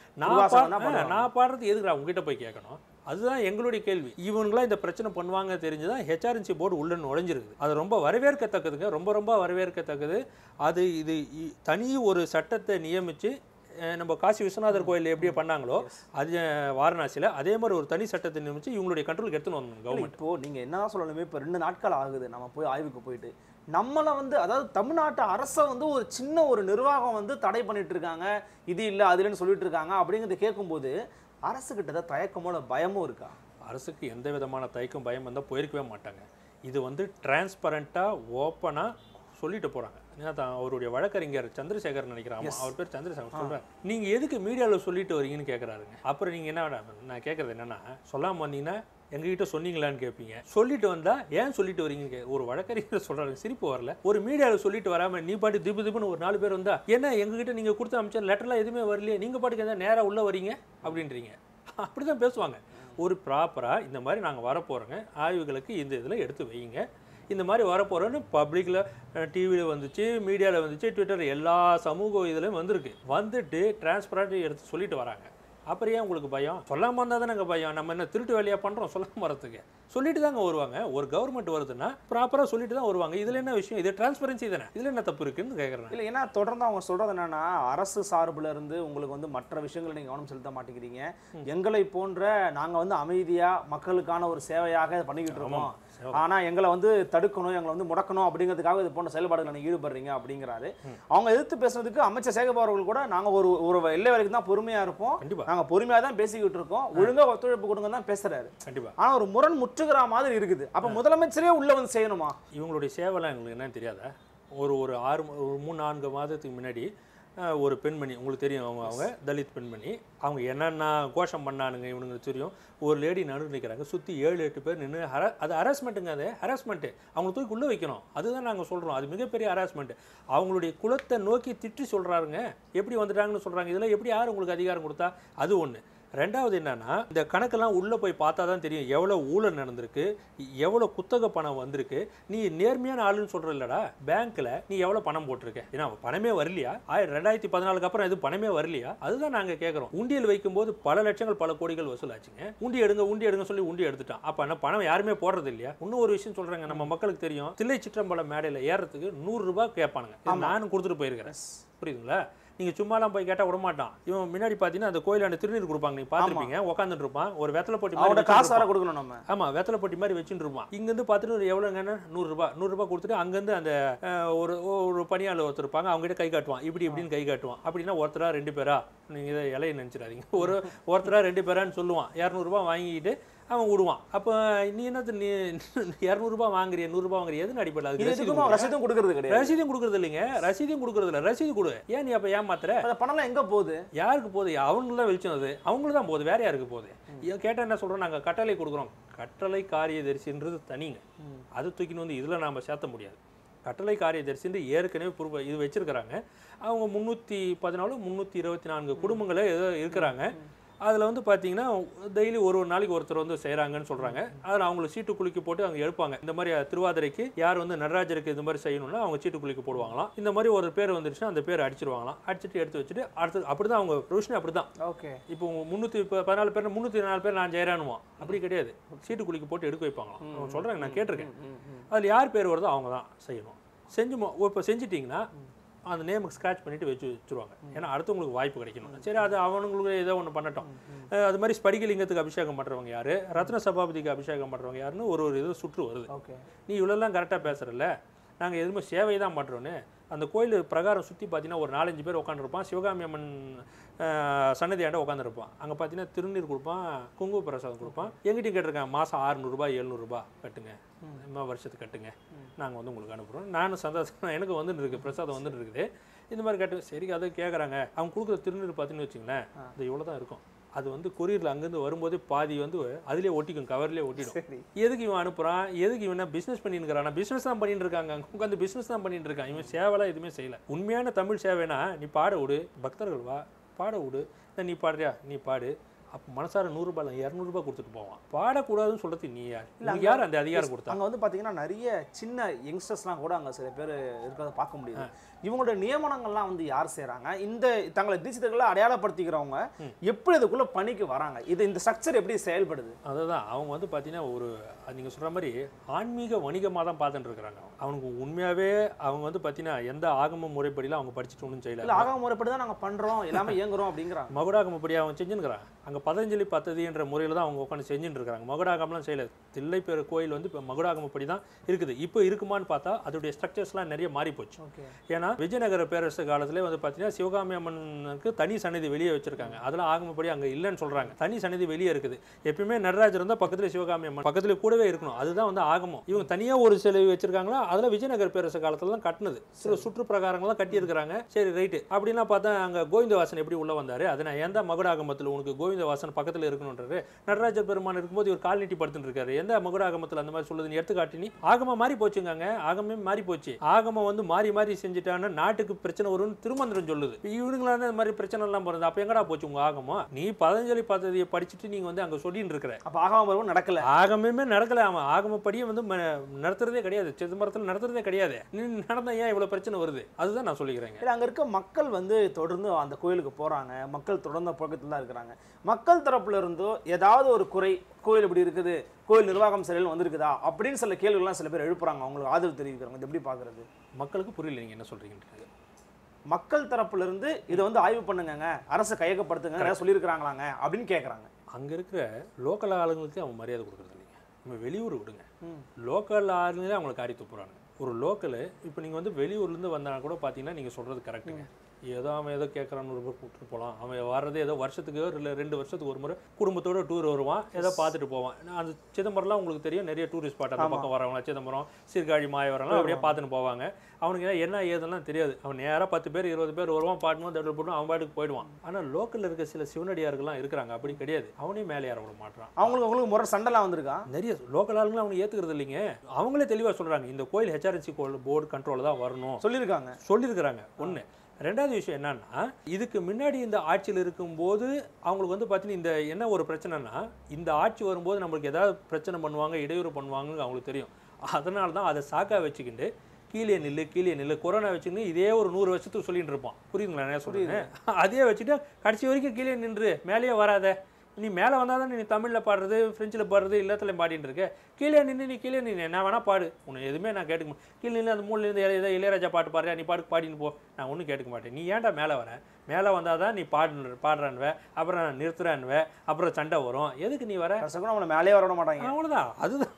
நான் பாடுறது எதுக்குறா உங்ககிட்ட போய் கேட்கணும்? அதுதான் எங்களுடைய கேள்வி. இவங்களாம் இந்த பிரச்சனை பண்ணுவாங்க தெரிஞ்சுதான் ஹெச்ஆர்என்சி போர்டு உள்ள நுழைஞ்சிருக்குது. அது ரொம்ப வரவேற்கத்தக்கதுங்க, ரொம்ப வரவேற்கத்தக்கது. அது இது தனி ஒரு சட்டத்தை நியமித்து நம்ம காசி விஸ்வநாதர் கோயில் எப்படி பண்ணாங்களோ அது வாரணாசியில் அதே மாதிரி ஒரு தனி சட்டத்தை நியமிச்சு இவங்களுடைய கண்ட்ரோலுக்கு எடுத்துன்னு வந்தோம் கவர்மெண்ட். இப்போது நீங்கள் என்ன சொல்லணுமே, இப்போ 2 நாட்கள் ஆகுது நம்ம போய் ஆய்வுக்கு போயிட்டு, நம்மளை வந்து அதாவது தமிழ்நாட்டு அரசை வந்து ஒரு சின்ன ஒரு நிர்வாகம் வந்து தடை பண்ணிட்டு இருக்காங்க, இது இல்லை அது இல்லைன்னு சொல்லிட்டு இருக்காங்க. அப்படிங்கிறத கேட்கும்போது அரசுக்கிட்ட தயக்கமோ பயமும் இருக்கா? அரசுக்கு எந்த விதமான தயக்கம் பயம் வந்தால் போயிருக்கவே மாட்டாங்க. இது வந்து டிரான்ஸ்பரண்ட்டாக ஓப்பனாக சொல்லிட்டு போகிறாங்க. அவருடைய வழக்கறிஞர் சந்திரசேகர் நினைக்கிறாங்க, அவர் பேர் சந்திரசேகர். சொல்கிறேன், நீங்கள் எதுக்கு மீடியாவில் சொல்லிட்டு வரீங்கன்னு கேட்குறாருங்க. அப்புறம் நீங்கள் என்ன, நான் கேட்குறது என்னென்னா, சொல்லாமல் வந்தீங்கன்னா எங்ககிட்ட சொன்னீங்களான்னு கேட்பீங்க, சொல்லிட்டு வந்தால் ஏன் சொல்லிட்டு வரீங்க? ஒரு வழக்கறிஞர் சொல்கிறாரு, சிரிப்பு வரல. ஒரு மீடியாவில் சொல்லிட்டு வராமல் நீ பாட்டு திப்புன்னு ஒரு 4 பேர் வந்தா என்ன எங்ககிட்ட நீங்கள் கொடுத்த அமைச்சர் லெட்டர்லாம் எதுவுமே வரலையே, நீங்கள் பாட்டுக்கு எதாவது நேராக உள்ளே வரீங்க அப்படின்றீங்க. அப்படி தான் பேசுவாங்க. ஒரு ப்ராப்பராக இந்த மாதிரி நாங்கள் வரப்போகிறோங்க, ஆய்வுகளுக்கு இந்த இதில் எடுத்து வைங்க, இந்த மாதிரி வரப்போகிறோன்னு பப்ளிக்கில் டிவியில் வந்துச்சு, மீடியாவில் வந்துச்சு, ட்விட்டர் எல்லா சமூக இதுலையும் வந்துட்டு டிரான்ஸ்பரண்ட்டாக எடுத்து சொல்லிட்டு வராங்க. அப்புறம் ஏன் உங்களுக்கு பயம்? சொல்லாமல் இருந்தால் தானே பயம். நம்ம என்ன திருட்டு வேலையாக பண்ணுறோம்? சொல்லாமல் வரத்துக்கு சொல்லிட்டு தாங்க வருவாங்க. ஒரு கவர்மெண்ட் வருதுன்னா ப்ராப்பராக சொல்லிட்டு தான் வருவாங்க. இதில் என்ன விஷயம்? இது டிரான்ஸ்பரன்சி தானே, இதில் என்ன தப்பு இருக்குன்னு கேட்குறேன். இல்லை, ஏன்னா தொடர்ந்து அவங்க சொல்கிறது என்னென்னா, அரசு சார்பில் இருந்து உங்களுக்கு வந்து மற்ற விஷயங்களை நீங்கள் கவனம் செலுத்த மாட்டேங்கிறீங்க, எங்களை போன்ற நாங்கள் வந்து அமைதியாக மக்களுக்கான ஒரு சேவையாக பண்ணிக்கிட்டு இருக்கோம், ஆனால் எங்களை வந்து தடுக்கணும், எங்களை வந்து முடக்கணும் அப்படிங்கிறதுக்காக இது போன்ற செயல்பாடுகளை நீங்கள் ஈடுபடுறீங்க அப்படிங்கிறாரு. அவங்க எதிர்த்து பேசுறதுக்கு அமைச்சர் சேகர் அவர்கள் கூட நாங்கள் ஒரு எல்லை வரைக்கும் தான் பொறுமையாக இருப்போம், நாங்கள் பொறுமையாக தான் பேசிக்கிட்டு இருக்கோம், ஒழுங்காக ஒத்துழைப்பு கொடுங்க தான் பேசுறாரு. ஆனால் ஒரு முரண் முற்றுகிற மாதிரி இருக்குது. அப்போ முதலமைச்சரே உள்ள வந்து செய்யணுமா? இவங்களுடைய சேவைலாம் எங்களுக்கு என்னன்னு தெரியாதா? ஒரு 3-4 மாதத்துக்கு முன்னாடி ஒரு பெண்மணி, உங்களுக்கு தெரியும், அவங்க தலித் பெண்மணி, அவங்க என்னென்ன கோஷம் பண்ணானுங்க இவனுங்களுக்கு தெரியும். ஒரு லேடி நடுவு நிற்கிறாங்க, சுற்றி 7-8 பேர் நின்று அது ஹராஸ்மெண்ட்டுங்க. அது ஹராஸ்மெண்ட்டு. அவங்களை தூக்கி உள்ளே வைக்கணும். அதுதான் நாங்கள் சொல்கிறோம், அது மிகப்பெரிய ஹராஸ்மெண்ட்டு. அவங்களுடைய குலத்தை நோக்கி திட்டி சொல்கிறாருங்க, எப்படி வந்துட்டாங்கன்னு சொல்கிறாங்க. இதில் எப்படி யார் உங்களுக்கு அதிகாரம் கொடுத்தா? அது ஒன்று. ரெண்டாவது என்னன்னா, இந்த கணக்கெல்லாம் உள்ளே போய் பார்த்தா தான் தெரியும் எவ்வளோ ஊழல் நடந்திருக்கு, எவ்வளோ குத்தகை பணம் வந்திருக்கு. நீ நேர்மையான ஆளுன்னு சொல்கிற இல்லடா, பேங்க்கில் நீ எவ்வளோ பணம் போட்டிருக்க? ஏன்னா பணமே வரலையா? 2014 அப்புறம் எதுவும் பணமே வரலையா? அதுதான் நாங்கள் கேட்குறோம். உண்டியல் வைக்கும்போது பல லட்சங்கள் பல கோடிகள் வசூலாச்சுங்க. உண்டி எடுங்க சொல்லி உண்டி எடுத்துட்டான். அப்போ என்ன பணம் யாருமே போடுறது இல்லையா? இன்னும் ஒரு விஷயம் சொல்கிறாங்க, நம்ம மக்களுக்கு தெரியும், தில்லை சிற்றம்பலம் மேடையில் ஏறதுக்கு 100 ரூபாய் கேட்பானுங்க. நானும் கொடுத்துட்டு போயிருக்கிறேன், புரியுதுங்களா? நீங்கள் சும்மாலாம் போய் கேட்டால் விட மாட்டான். இவன் முன்னாடி பார்த்தீங்கன்னா அந்த கோயிலாண்ட திருநீர் கொடுப்பாங்க, நீங்கள் பார்த்துருப்பீங்க, உட்காந்துட்டு இருப்பான். ஒரு வெத்தலை போட்டி அவனோட காசு வேற கொடுக்கணும் நம்ம. ஆமாம், வெத்தலை போட்டி மாதிரி வச்சுட்டு இருப்பான். இங்கேருந்து பார்த்துட்டு எவ்வளோங்கன்னா 100 ரூபா கொடுத்துட்டு அங்கேருந்து அந்த ஒரு பணியாளர் ஒருத்தர் இருப்பாங்க, அவங்ககிட்ட கை காட்டுவான், இப்படின்னு கை காட்டுவான். அப்படின்னா ஒருத்தரா 2 பேரா, நீங்கள் இதை இலையை நினச்சிடாதீங்க, ஒருத்தரா 2 பேரான்னு சொல்லுவான். 200 ரூபா வாங்கிட்டு அவன் விடுவான். அப்போ நீ என்னது, நீ 200 ரூபா வாங்குறிய, 100 ரூபா வாங்குறிய, எதுன்னு அடிப்படை? ரசீதும் கொடுக்கறது கிடையாது. ரசீதும் கொடுக்கறது இல்லைங்க, ரசீதும் கொடுக்கறது இல்லை. ரசீது கொடு. ஏன் நீ அப்போ ஏமாத்துற? அந்த பணம்லாம் எங்கே போகுது? யாருக்கு போகுது? அவங்களுக்கு தான் வெளிச்சம். அது அவங்களுக்கு தான் போகுது, வேற யாருக்கு போகுது? கேட்டால் என்ன சொல்கிறோம், நாங்கள் கட்டளை கொடுக்குறோம். கட்டளை காரியதரிசின்றது தனிங்க, அது தூக்கின்னு வந்து இதில் நாம் சேர்த்த முடியாது. கட்டளை காரியதரிசின்னு ஏற்கனவே இது வச்சிருக்கிறாங்க. அவங்க 314 324 குடும்பங்களே ஏதோ இருக்கிறாங்க. அதில் வந்து பார்த்தீங்கன்னா டெய்லி ஒரு நாளைக்கு ஒருத்தர் வந்து செய்கிறாங்கன்னு சொல்கிறாங்க. அதில் அவங்களுக்கு சீட்டு குலுக்கி போட்டு அவங்க எடுப்பாங்க. இந்த மாதிரி திருவாதிரைக்கு யார் வந்து நடராஜருக்கு இந்த மாதிரி செய்யணும்னா அவங்க சீட்டு குலுக்கி போடுவாங்களாம். இந்த மாதிரி ஒரு பேர் வந்துருச்சுன்னா அந்த பேர் அடிச்சிருவாங்களாம். அடிச்சுட்டு எடுத்து வச்சுட்டு அடுத்து அப்படி தான் அவங்க ப்ரொவிஷன் அப்படி தான். ஓகே, இப்போ 314 பேர் 304 பேர் நான் ஜெயரானுவோம், அப்படி கிடையாது. சீட்டு குலுக்கி போட்டு எடுக்க வைப்பாங்களாம். அவங்க சொல்கிறாங்க, நான் கேட்டிருக்கேன். அதில் யார் பேர் வருதோ அவங்க தான் செய்யணும். இப்போ செஞ்சிட்டிங்கன்னா அந்த நேமுக்கு ஸ்க்ராட்ச் பண்ணிட்டு வச்சுருவாங்க. ஏன்னா அடுத்தவங்களுக்கு வாய்ப்பு கிடைக்கணும். சரி, அது அவனுங்களுக்கு ஏதோ ஒன்று பண்ணட்டும். அது மாதிரி ஸ்படிகலிங்கத்துக்கு அபிஷேகம் பண்ணுறவங்க யார், ரத்ன சபாபதிக்கு அபிஷேகம் பண்ணுறவங்க யாருன்னு ஒரு இது சுற்று வருது. ஓகே, நீ இவ்வளோலாம் கரெக்டாக பேசுகிறல்ல, நாங்கள் எதுவுமே சேவை தான் பண்ணுறோன்னு. அந்த கோயில் பிரகாரம் சுற்றி பார்த்தீங்கன்னா ஒரு 4-5 பேர் உட்காந்துருப்பான். சிவகாமி அம்மன் சன்னதியாண்ட உட்காந்துருப்பான். அங்கே பார்த்தீங்கன்னா திருநீர் கொடுப்பான், குங்கும பிரசாதம் கொடுப்பான். எங்கிட்டையும் கேட்டிருக்கேன், மாதம் 600 ரூபாய் 700 ரூபாய் கட்டுங்க, வருஷத்துக்கு கட்டுங்க, நாங்கள் வந்து உங்களுக்கு அனுப்புகிறோம். நானும் சந்தோஷம், எனக்கு வந்துட்டு இருக்குது, பிரசாதம் வந்துட்டு இருக்குது. இந்த மாதிரி கட்டு. சரி, அதை கேட்குறாங்க. அவங்க கொடுக்குற திருநீர் பார்த்தீங்கன்னு வச்சுங்களேன், அது இவ்வளோ தான் இருக்கும். அது வந்து கொரியரில் அங்கேருந்து வரும்போது பாதி வந்து அதிலே ஒட்டிக்கும், கவர்லேயே ஒட்டிடும். எதுக்கு இவன் அனுப்புகிறான், எதுக்கு இவன் பிஸ்னஸ் பண்ணிட்டு இருக்கிறான்? பிஸ்னஸ் தான் பண்ணிட்டு இருக்காங்க, உட்காந்து பிஸ்னஸ் தான் பண்ணிட்டு இருக்கான். இவன் சேவைலாம் எதுவுமே செய்யலை. உண்மையான தமிழ் சேவைனா நீ பாட விடு, பக்தர்கள் வா பாட விடு, நீ பாடுறியா நீ பாடு. அப்போ மனசார 100 ரூபாய் 200 ரூபாய் கொடுத்துட்டு போவான். பாடக்கூடாதுன்னு சொல்கிறது நீ யார்? இல்லை, யார் அந்த அதிகாரம் கொடுத்தா? அங்கே வந்து பார்த்தீங்கன்னா நிறைய சின்ன யங்ஸ்டர்ஸ்லாம் கூட அங்கே சில பேர் இருக்கிறத பார்க்க முடியுது. இவங்களோட நியமனங்கள்லாம் வந்து யார் செய்கிறாங்க? இந்த தங்களை தீட்சிதர்களை அடையாளப்படுத்திக்கிறவங்க எப்படி இதுக்குள்ளே பணிக்கு வராங்க? இந்த ஸ்ட்ரக்சர் எப்படி செயல்படுது? அதுதான் அவங்க வந்து பார்த்தீங்கன்னா ஒரு நீங்கள் சொல்கிற மாதிரி ஆன்மீக வணிகமாக தான் பார்த்துட்டு இருக்கிறாங்க. அவனுக்கு உண்மையாகவே அவங்க வந்து பார்த்தீங்கன்னா எந்த ஆகம முறைப்படிலாம் அவங்க படிச்சுட்டு ஒன்றும் செய்யலை. இல்லை, ஆகம முறைப்படி தான் நாங்கள் பண்ணுறோம், எல்லாமே இயங்குறோம் அப்படிங்கிறாங்க. மகுடாகமப்படி அவங்க செஞ்சுருக்கிறாங்க. அங்கே பதஞ்சலி பத்ததின்ற முறையில் தான் அவங்க உட்காந்து செஞ்சுட்டு இருக்காங்க. மகுடாகம்லாம் செய்யலை. தில்லை பேர் கோயில் வந்து இப்போ மகுடாகமப்படி தான் இருக்குது. இப்போ இருக்குமான்னு பார்த்தா அதோடைய ஸ்ட்ரக்சர்ஸ்லாம் நிறைய மாறி போச்சு. ஏன்னா விஜயநகர பேரரசு காலத்திலே வந்து பார்த்தீங்கன்னா சிவகாமி அம்மனுக்கு தனி சன்னதி வெளியே வச்சிருக்காங்க. அதெல்லாம் ஆகமப்படி அங்கே இல்லைன்னு சொல்கிறாங்க. தனி சன்னதி வெளியே இருக்குது. எப்பயுமே நடராஜர் இருந்தால் பக்கத்தில் சிவகாமி அம்மன் பக்கத்தில் கூடவே இருக்கணும். அதுதான் வந்து ஆகமம். இவங்க தனியாக ஒரு சிலை வச்சிருக்காங்களா, அதில் விஜயநகர பேரரசு காலத்தில் தான் கட்டினது. சில சுற்று பிரகாரங்கள்லாம் கட்டியிருக்கிறாங்க. சரி, ரைட்டு. அப்படின்னா பார்த்தா அங்கே கோவிந்தவாசன் எப்படி உள்ள வந்தார்? அதை நான் எந்த மகுடாகமத்தில் உனக்கு கோவிந்தவாசன் பக்கத்தில் இருக்கணுன்றாரு? நடராஜர் பெருமான் இருக்கும்போது ஒரு கால் நீட்டி படுத்துட்டு இருக்காரு. எந்த மகுடாகமத்தில் அந்த மாதிரி சொல்லுதுன்னு எடுத்து காட்டி நீ ஆகமம் மாறி போச்சுங்க. ஆகமே மாறி போச்சு. ஆகமம் வந்து மாறி மாறி செஞ்சுட்டான்னு நாட்டுக்கு பிரச்சனை வரும்னு திருமந்திரம் சொல்லுது. இவனுங்களான இந்த மாதிரி பிரச்சனை எல்லாம் போறது. அப்ப எங்கடா போச்சு உங்க ஆகமம்? நீ பதஞ்சலி பദ്ധதியை படிச்சுட்டு நீங்க வந்து அங்க சொல்லிட்டு இருக்கிற. அப்ப ஆகமம் நடக்கல. ஆகமே நடக்கல. அவன் ஆகமப்படியே வந்து நடத்துறதே கிடையாது. சிதம்பரத்தில் நடத்துறதே கிடையாது. நீ நடந்தா ஏன் இவ்வளவு பிரச்சனை வருது? அதுதான் நான் சொல்லிக்கிறேங்க. அங்க இருக்க மக்கள் வந்து தொடர்ந்து அந்த கோயிலுக்கு போறாங்க. மக்கள் தொடர்ந்து புழக்கத்தில் தான் இருக்கிறாங்க. மக்கள் தரப்புல இருந்தோ ஏதாவது ஒரு குறை, கோயில் இப்படி இருக்குது, கோயில் நிர்வாகம் சரியில் வந்திருக்குதா அப்படின்னு சில கேள்விகள்லாம் சில பேர் எழுப்புறாங்க. அவங்களுக்கு ஆதரவு தெரிவிக்கிறாங்க. இது எப்படி பாக்குறது? மக்களுக்கு புரியல நீங்க என்ன சொல்றீங்க. மக்கள் தரப்புல இருந்து இதை வந்து ஆய்வு பண்ணுங்க, அரசு கையகப்படுத்துங்க சொல்லியிருக்கிறாங்களாங்க அப்படின்னு கேட்குறாங்க. அங்கே இருக்கிற லோக்கல் ஆளுங்களுக்கு அவங்க மரியாதை கொடுக்குறது இல்லைங்க. நம்ம வெளியூர் விடுங்க, லோக்கல் ஆளுங்களே அவங்களை காரி துப்புறாங்க. ஒரு லோக்கலு இப்போ நீங்கள் வந்து வெளியூர்லேருந்து வந்தால் கூட பார்த்தீங்கன்னா நீங்கள் சொல்கிறது கரெக்டுங்க. ஏதோ அவன் ஏதோ கேட்குறான்னு ஒரு பேர் கூப்பிட்டு போகலாம். அவன் வர்றதே ஏதோ வருஷத்துக்கு இல்லை 2 வருஷத்துக்கு ஒரு முறை குடும்பத்தோடு டூர் வருவான், ஏதோ பார்த்துட்டு போவான். அந்த சிதம்பரம்லாம் உங்களுக்கு தெரியும், நிறைய டூரிஸ்ட் ஸ்பாட் அந்த பக்கம் வரவங்க, சிதம்பரம் சீர்காழி மாயவரம்லாம் அப்படியே பார்த்துட்டு போவாங்க. அவனுக்கு என்ன ஏதெல்லாம் தெரியாது. அவன் நேராக 10 பேர் 20 பேர் வருவான், பாட்டுன்னு தடவை போட்டு அவன் பாட்டுக்கு போயிடுவான். ஆனால் லோக்கலில் இருக்க சில சிவனடியார்கள்லாம் இருக்கிறாங்க, அப்படி கிடையாது. அவனையும் மேலே யார விட மாட்டான். அவங்களுக்கு முறை சண்டைலாம் வந்திருக்கான். நிறைய லோக்கல் ஆளுங்களும் அவனை ஏற்றுக்கிறது இல்லைங்க. அவங்களே தெளிவாக சொல்கிறாங்க, இந்த கோயில் ஹெச்ஆர்என்சி போர்டு கண்ட்ரோல் தான் வரணும் சொல்லியிருக்கிறாங்க. ஒன்று. ரெண்டாவது விஷயம் என்னன்னா, இதுக்கு முன்னாடி இந்த ஆட்சியில் இருக்கும்போது அவங்களுக்கு வந்து பார்த்தீங்கன்னா இந்த என்ன ஒரு பிரச்சனைனா, இந்த ஆட்சி வரும்போது நம்மளுக்கு ஏதாவது பிரச்சனை பண்ணுவாங்க, இடையூறு பண்ணுவாங்கன்னு அவங்களுக்கு தெரியும். அதனால தான் அதை சாக்கா வச்சுக்கிட்டு கீழே நில்லு கொரோனா வச்சுக்கிட்டு இதே ஒரு 100 வருஷத்துக்கு சொல்லிட்டு இருப்பான். புரியுதுங்களா என்ன சொல்றீங்க? அதே வச்சுட்டு கடைசி வரைக்கும் கீழே நின்று மேலேயே வராத, நீ மேலே வந்தால் தான் நீ தமிழில் பாடுறது ஃப்ரெஞ்சில் பாடுறது எல்லாத்துலையும் பாடிட்டு இருக்க. கீழே நின்று நீ கீழே நீ என்ன வேணால் பாடு, உன்னை எதுவுமே நான் கேட்டுக்க மாட்டேன். கீழே நின்று அந்த மூணுலேருந்து ஏதோ இளையராஜா பாட்டு பாடுறியா, நீ பாட்டு பாடின்னு போ, நான் ஒன்றும் கேட்க மாட்டேன். நீ ஏன்டா மேலே வர, மேலே வந்தால் தான் நீ பாடுறான்வே, அப்புறம் நான் நிறுத்துறான்வே, அப்புறம் சண்டை வரும். எதுக்கு நீ வர? நம்மளை மேலே வர மாட்டாங்க. அவ்வளோதான்.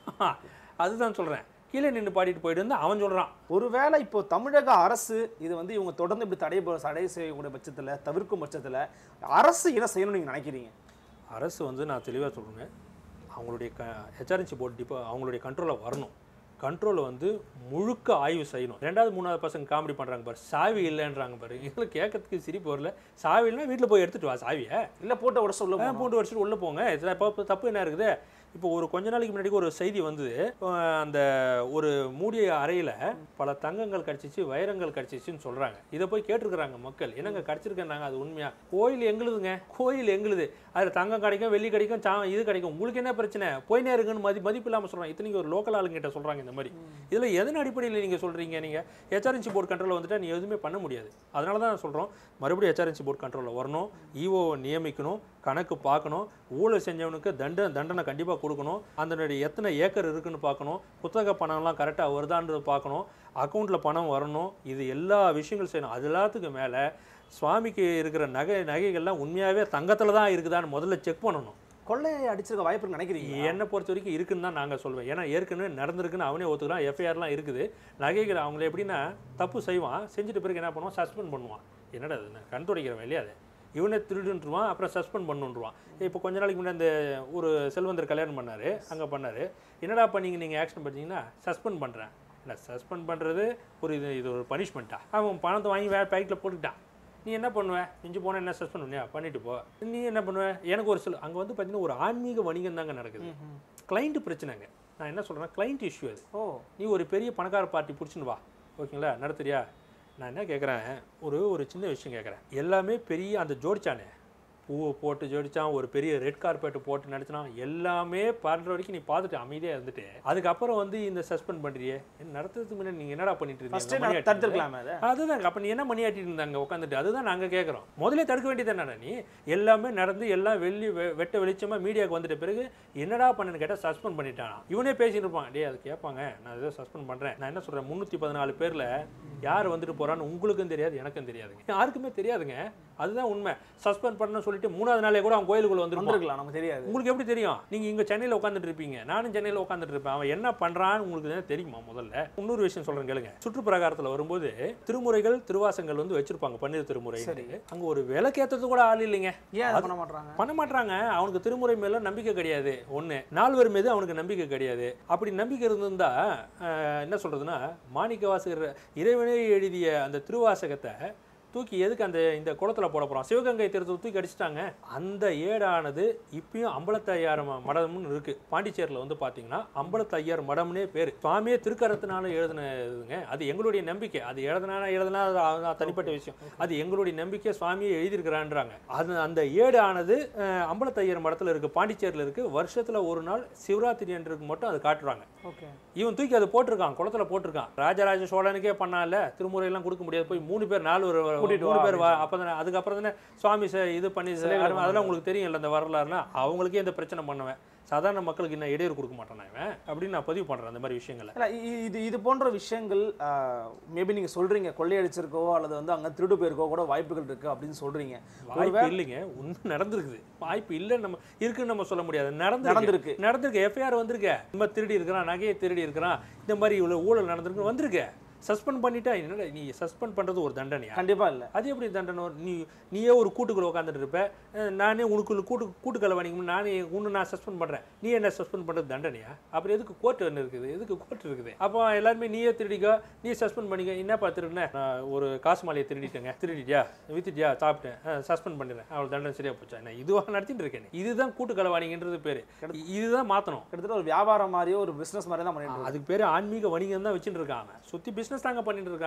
அதுதான் சொல்கிறேன். கீழே நின்று பாடிட்டு போயிட்டு வந்து அவன் சொல்கிறான். ஒருவேளை இப்போ தமிழக அரசு இது வந்து இவங்க தொடர்ந்து இப்படி தடை செய்யக்கூடிய பட்சத்தில், தவிர்க்கும் பட்சத்தில் அரசு என்ன செய்யணும்னு நீங்கள் நினைக்கிறீங்க? அரசு வந்து நான் தெளிவாக சொல்கிறேங்க, அவங்களுடைய ஹெச்ஆர்என்சி போர்டு இப்போ அவங்களுடைய கண்ட்ரோலில் வரணும். கண்ட்ரோலை வந்து முழுக்க ஆய்வு செய்யணும். 2வது 3வது பசங்க காமெடி பண்ணுறாங்க பாரு, சாவி இல்லைன்றாங்க பாரு. இதில் கேட்கறதுக்கு சிரிப்பு வரல. சாவி இல்லைன்னா வீட்டில் போய் எடுத்துகிட்டு வா சாவியை, இல்லை போட்டு உடச்சு உள்ளே போங்க. இதில் இப்போ தப்பு என்ன இருக்குது? இப்போ ஒரு கொஞ்ச நாளைக்கு முன்னாடி ஒரு செய்தி வந்தது, அந்த ஒரு மூடிய அறையில் பல தங்கங்கள் கிடச்சிச்சு, வைரங்கள் கிடச்சிச்சின்னு சொல்கிறாங்க. இதை போய் கேட்டிருக்கிறாங்க மக்கள், என்னங்க கிடச்சிருக்கேன்னாங்க. அது உண்மையா? கோயில் எங்களுதுங்க, கோயில் எங்களுது, அதில் தங்கம் கிடைக்கும், வெள்ளி கிடைக்கும், இது கிடைக்கும், உங்களுக்கு என்ன பிரச்சனை, போயினே இருக்குன்னு மதிப்பு இல்லாமல் சொல்கிறாங்க. இத்தனைக்கு ஒரு லோக்கல் ஆளுங்கிட்ட சொல்கிறாங்க இந்த மாதிரி. இதில் எதன் அடிப்படையில் நீங்கள் சொல்கிறீங்க? நீங்கள் ஹெச்ஆர்என்சி போர்டு கண்ட்ரோலில் வந்துட்டால் நீ எதுவுமே பண்ண முடியாது. அதனால தான் நான் சொல்கிறோம், மறுபடியும் ஹெச்ஆர்என்சி போர்டு கண்ட்ரோலில் வரணும், ஈஓவை நியமிக்கணும், கணக்கு பார்க்கணும், ஊழல் செஞ்சவனுக்கு தண்டனை கண்டிப்பாக கொடுக்கணும், அதனுடைய எத்தனை ஏக்கர் இருக்குன்னு பார்க்கணும், புத்தக பணம்லாம் கரெக்டாக வருதான்றது பார்க்கணும், அக்கௌண்ட்டில் பணம் வரணும். இது எல்லா விஷயங்களும் செய்யணும். அது எல்லாத்துக்கும் மேலே சுவாமிக்கு இருக்கிற நகைகள்லாம் உண்மையாகவே தங்கத்தில் தான் இருக்குதான்னு முதல்ல செக் பண்ணணும். கொள்ளை அடிச்சிருக்க வாய்ப்புன்னு நினைக்கிறீங்க? என்னை பொறுத்த வரைக்கும் இருக்குன்னு தான் நாங்கள் சொல்வேன். ஏன்னா ஏற்கனவே நடந்திருக்குன்னு அவனே ஒத்துக்கிறான், எஃப்ஐஆர்லாம் இருக்குது. நகைகள் அவங்கள எப்படின்னா தப்பு செய்வான், செஞ்சுட்டு பிறகு என்ன பண்ணுவான், சஸ்பெண்ட் பண்ணுவான். என்னடா அது கண் துடைக்கிறவன் இல்லையா? அது இவனே திருடுன்றுவான், அப்புறம் சஸ்பெண்ட் பண்ணுன்றுவான். இப்போ கொஞ்ச நாளைக்கு முன்னாடி அந்த ஒரு செல்வந்தர் கல்யாணம் பண்ணார், அங்கே பண்ணார். என்னடா பண்ணீங்க நீங்கள் ஆக்ஷன் பண்ணிங்கன்னா, சஸ்பெண்ட் பண்ணுறேன். என்ன சஸ்பெண்ட் பண்ணுறது ஒரு இது ஒரு பனிஷ்மெண்ட்டா? அவன் பணத்தை வாங்கி வேறு பேக்கெட்டில் போட்டுக்கிட்டான். நீ என்ன பண்ணுவேன்? மிஞ்சி போனால் என்ன சஸ்பெண்ட் பண்ணியா? பண்ணிட்டு போ. நீ என்ன பண்ணுவேன்? எனக்கு ஒரு அங்கே வந்து பார்த்தீங்கன்னா ஒரு ஆன்மீக வணிகம் தாங்க நடக்குது. கிளைண்ட்டு பிரச்சனைங்க. நான் என்ன சொல்கிறேன்னா, கிளைண்ட் இஷ்யூ அது. நீ ஒரு பெரிய பணக்கார பார்ட்டி பிடிச்சின்னு வா, ஓகேங்களா, நடத்துறியா? நான் என்ன கேட்குறேன், ஒரு சின்ன விஷயம் கேட்குறேன். எல்லாமே பெரிய அந்த ஜோடிச்சானே, பூவை போட்டு ஜோடிச்சான், ஒரு பெரிய ரெட் கார்பெட் போட்டு நடிச்சான், எல்லாமே பண்ணுற வரைக்கும் நீ பார்த்துட்டு அமைதியாக இருந்துட்டு அதுக்கப்புறம் வந்து இந்த சஸ்பெண்ட் பண்ணுறியே, நடத்துறதுக்கு முன்னாடி நீங்கள் என்னடா பண்ணிட்டு இருக்கீங்க? அதுதான். அப்போ நீ என்ன மணியாட்டிட்டு இருந்தாங்க உட்காந்துட்டு? அதுதான் நாங்கள் கேட்குறோம். முதலே தடுக்க வேண்டியது என்னடா? நீ எல்லாமே நடந்து எல்லாம் வெட்ட வெளிச்சமாக மீடியாவுக்கு வந்துட்ட பிறகு என்னடா பண்ணுன்னு கேட்டால் சஸ்பெண்ட் பண்ணிட்டானா? இவனே பேசிட்டு இருப்பான், டே அது கேட்பாங்க, நான் ஏதோ சஸ்பெண்ட் பண்ணுறேன். நான் என்ன சொல்கிறேன், 314 பேரில் யார் வந்துட்டு போகிறான்னு உங்களுக்கும் தெரியாது, எனக்கும் தெரியாதுங்க, யாருக்குமே தெரியாதுங்க. அதுதான் உண்மை. சஸ்பெண்ட் பண்ண சொல்லிட்டு 3வது நாளே கூட அவன் கோயிலுக்குள்ள வந்துருக்கலாம், நமக்கு தெரியாது. உங்களுக்கு எப்படி தெரியும்? நீங்க இங்க சென்னையில் உட்காந்துட்டு இருப்பீங்க, நானும் சென்னையில் உட்காந்துட்டு இருப்பேன். அவன் என்ன பண்றான்னு உங்களுக்கு தெரியுமா? முதல்ல இன்னொரு விஷயம் சொல்றேன் கேளுங்க. சுற்றுப்பிரகாரத்தில் வரும்போது திருமுறைகள் திருவாசங்கள் வந்து வச்சிருப்பாங்க, பன்னீர் திருமுறை. அங்க ஒரு விளக்கேற்றது கூட ஆள் இல்லைங்க. ஏன் பண்ண மாட்டாங்க? அவனுக்கு திருமுறை மேல நம்பிக்கை கிடையாது. ஒண்ணு, நால்வர் மீது அவனுக்கு நம்பிக்கை கிடையாது. அப்படி நம்பிக்கை இருந்திருந்தா என்ன சொல்றதுன்னா, மாணிக்க வாசகர் இறைவனே எழுதிய அந்த திருவாசகத்தை தூக்கி எதுக்கு இந்த குளத்துல போட போறான்? சிவகங்கை தீரத்தை தூக்கி அடிச்சிட்டாங்க. அந்த ஏடானது இப்பயும் அம்பலத்தையார் மடம்னு இருக்கு. பாண்டிச்சேரியில் வந்து பாத்தீங்கன்னா அம்பலத்தையார் மடம்னே பேரு. சுவாமியே திருக்கரத்தினால எழுதினதுங்க. அது எங்களுடைய நம்பிக்கை. அது எழுதினா தனிப்பட்ட விஷயம். அது எங்களுடைய நம்பிக்கை. சுவாமியை எழுதியிருக்கிறான்றாங்க. அது அந்த ஏடானது அம்பலத்தையார் மடத்துல இருக்கு, பாண்டிச்சேரியில் இருக்கு. வருஷத்துல ஒரு நாள் சிவராத்திரி அன்றைக்கு மட்டும் அது காட்டுறாங்க. இவன் தூக்கி அதை போட்டிருக்கான், குளத்துல போட்டிருக்கான். ராஜராஜ சோழனுக்கே பண்ணால திருமுறை எல்லாம் கொடுக்க முடியாது, போய் 3 பேர் 4 பேர் அப்பதான் அதுக்கப்புறம் தானே சுவாமி இது பண்ணி அதெல்லாம் உங்களுக்கு தெரியும் இல்லை, அந்த வரலாறுலாம். அவங்களுக்கே இந்த பிரச்சனை பண்ணுவேன். சாதாரண மக்களுக்கு என்ன இடையூறு கொடுக்க மாட்டேன் இவன் அப்படின்னு நான் பதிவு பண்றேன். அந்த மாதிரி விஷயங்களை இது போன்ற விஷயங்கள் மேபி நீங்க சொல்றீங்க, கொள்ளையடிச்சிருக்கோ அல்லது வந்து அங்க திருடு போயிருக்கோ கூட வாய்ப்புகள் இருக்கு அப்படின்னு சொல்றீங்க. வாய்ப்பு இல்லைங்க, உண்மை நடந்திருக்குது. வாய்ப்பு இல்லைன்னு நம்ம இருக்குன்னு நம்ம சொல்ல முடியாது. நடந்திருக்கு. எஃப்ஐஆர் வந்திருக்கு. இந்த மாதிரி திருடி இருக்கிறான், நகையை திருடி இருக்கிறான், இந்த மாதிரி இவ்வளவு ஊழல் நடந்திருக்கு, வந்திருக்கு. சஸ்பெண்ட் பண்ணிட்டா என்னடா நீ சஸ்பெண்ட் பண்ணுறது ஒரு தண்டனையா? கண்டிப்பாக இல்லை. அது எப்படி தண்டனை? நீயே ஒரு கூட்டுக்குள்ள உட்காந்துட்டு இருப்ப, நானே உனக்குள்ள கூட்டுக்களை வாங்கிக்கணும், நான் சஸ்பெண்ட் பண்ணுறேன், நீ என்ன சஸ்பெண்ட் பண்ணுறது தண்டனையா? அப்புறம் எதுக்கு கோர்ட் ஒன்று இருக்குது? எதுக்கு கோர்ட் இருக்குது? அப்போ எல்லாருமே நீயே திருடிக்கோ, நீ சஸ்பெண்ட் பண்ணிக்க. என்னப்பா திருடுனேன், நான் ஒரு காசு மாலையை திருடிட்டியா, வித்துட்டியா, சாப்பிட்டேன், சஸ்பெண்ட் பண்ணிடுறேன், அவள் தண்டனை சரியா போச்சா? என்ன இதுவாக நடத்திட்டு இருக்கேன்? இதுதான் கூட்டுக்களை வாணிங்கன்றது பேர். இதுதான் மாற்றணும். கிட்டத்தட்ட ஒரு வியாபாரம் மாதிரியோ ஒரு பிஸ்னஸ் மாதிரி தான் பண்ணிட்டு. அதுக்கு பேர் ஆன்மீக வணிகம் தான் வச்சுட்டு இருக்காங்க. சுற்றி பிஸ்னஸ் தாங்க பண்ணிட்டு இருக்கான்.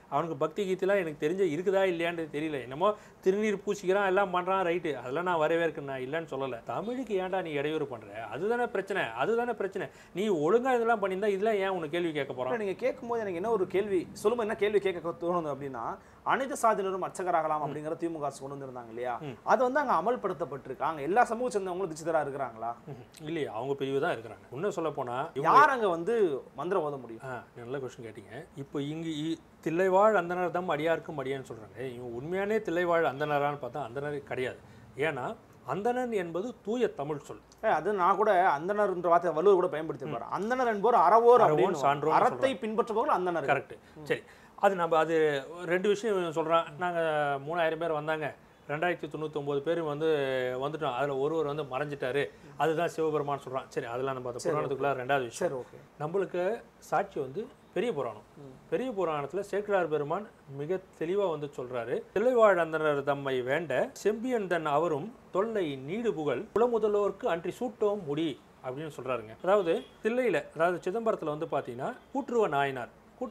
அவனுக்கு பக்தி கீர்த்திலாம் எனக்கு தெரிஞ்ச இருக்குதா இல்லையான்னு தெரியல. என்னமோ திருநீர் பூசிக்கிறான் எல்லாம் பண்ணுறான், ரைட்டு, அதெல்லாம் நான் வரவேற்கிறேன், நான் இல்லைன்னு சொல்லலை. தமிழுக்கு ஏன்டா நீ இடையூறு பண்ணுற? அதுதானே பிரச்சனை. நீ ஒழுங்காக இதெல்லாம் பண்ணியிருந்தா இதெல்லாம் ஏன் உனக்கு கேள்வி கேட்க போகிறான்? நீங்கள் கேட்கும்போது எனக்கு என்ன ஒரு கேள்வி சொல்லும்போது என்ன கேள்வி கேட்க தோணுது அப்படின்னா, அனைத்து சாதியினரும் அர்ச்சகராகலாம் அப்படிங்கிற திமுக அரசு கொண்டு வந்திருந்தாங்க இல்லையா, அது வந்து அங்கே அமல்படுத்தப்பட்டிருக்காங்க. எல்லா சமூக சேர்ந்தவங்களும் தீட்சிதராக இருக்கிறாங்களா? இல்லையா, அவங்க பிரிவு தான் இருக்கிறாங்க. இன்னும் சொல்ல போனால் யார் அங்கே வந்து மந்திரம் ஓத முடியும்? நல்ல கொஸ்டின் கேட்டீங்க. இப்போ இங்கே தில்லைவாழ் அந்தனர் தான் அடியாருக்கும் அடியான்னு சொல்கிறாங்க. இவங்க உண்மையானே தில்லைவாழ் அந்தனரான்னு பார்த்தா அந்தனர் கிடையாது. ஏன்னா அந்தணன் என்பது தூய தமிழ் சொல். அது நான் கூட அந்தணர்ன்ற வார்த்தை வள்ளுவர் கூட பயன்படுத்தி அந்தணர் என்பவர் அறவோர் அப்படின்னு சான்றோர், அறத்தை பின்பற்றுபவர்கள் அந்தணர். கரெக்ட். சரி, அது ரெண்டு விஷயம் சொல்கிறோம். நாங்கள் 3000 பேர் வந்தாங்க, 2099 பேர் வந்துட்டோம், அதில் ஒருவர் மறைஞ்சிட்டாரு, அதுதான் சிவபெருமான் சொல்கிறான். சரி, அதெல்லாம் நம்ம புராணத்துக்குள்ள ரெண்டாவது விஷயம். சரி, ஓகே. நம்மளுக்கு சாட்சி பெரிய புராணம். பெரிய புராணத்தில் சேக்கிழார் பெருமான் மிக தெளிவாக சொல்கிறாரு, தில்லைவாழ் அந்தனர் தம்மை வேண்ட செம்பியன் தன் அவரும் தொல்லை நீடு புகழ் குலமுதல்வோருக்கு அன்றி சூட்டோம் முடி அப்படின்னு சொல்கிறாருங்க. அதாவது தில்லையில், அதாவது சிதம்பரத்தில் பார்த்தீங்கன்னா கூற்றுவ நாயனார்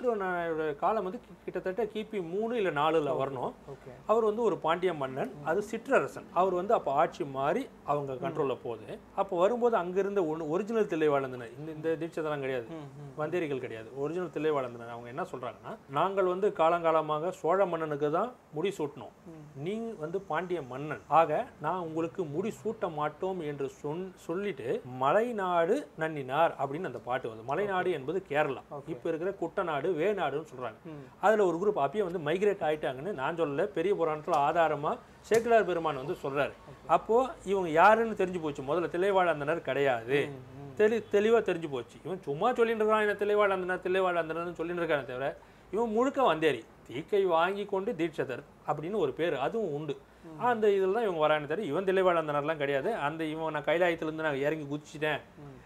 காலம் கிட்டத்தட்ட கிபி 3 இல்லை 4ல் வரணும். அவர் ஒரு பாண்டிய மன்னன், அது சிற்றரசன். அவர் அப்போ ஆட்சி மாறி அவங்க கண்ட்ரோலில் போகுது. அப்போ வரும்போது அங்கிருந்த ஒரிஜினல் தில்லைவாழந்தனர், இந்த தீட்சைதெல்லாம் கிடையாது, வந்தேரிகள் கிடையாது, ஒரிஜினல் தில்லைவாழந்தனர். அவங்க என்ன சொல்றாங்கன்னா, நாங்கள் காலங்காலமாக சோழ மன்னனுக்கு தான் முடி சூட்டணும், நீ பாண்டிய மன்னன், ஆக நான் உங்களுக்கு முடி சூட்ட மாட்டோம் என்று சொல்லிட்டு மலைநாடு நன்னினார் அப்படின்னு அந்த பாட்டு மலைநாடு என்பது கேரளா, இப்போ இருக்கிற குட்டநாடு வேநாடுன்னு சொல்றாங்க. அதுல ஒரு குரூப் அப்பயே மைக்ரேட் ஆயிட்டாங்கன்னு நான் சொல்லல, பெரிய புராணத்துல ஆதாரமா சேக்கிழார் பெருமான் சொல்றாரு. அப்போ இவங்க யாருன்னு தெரிஞ்சு போச்சு. முதல்ல தில்லைவாழ் அந்தனர் கிடையாது, தெளிவா தெரிஞ்சு போச்சு. இவன் சும்மா சொல்லிட்டு இருக்கான், என்ன தில்லைவாழ் அந்தனர் சொல்லிட்டு இருக்கானே தவிர இவன் முழுக்க வந்தேரி, தீக்கை வாங்கி கொண்டு தீட்சதர் அப்படின்னு ஒரு பேர் அதுவும் உண்டு. அந்த இதில் தான் இவங்க வரானே தவிர இவன் தில்லைவாழ் அந்தனர்லாம் கிடையாது. இவன் நான் கைலாயத்திலிருந்து நான் இறங்கி குதிச்சிட்டேன்.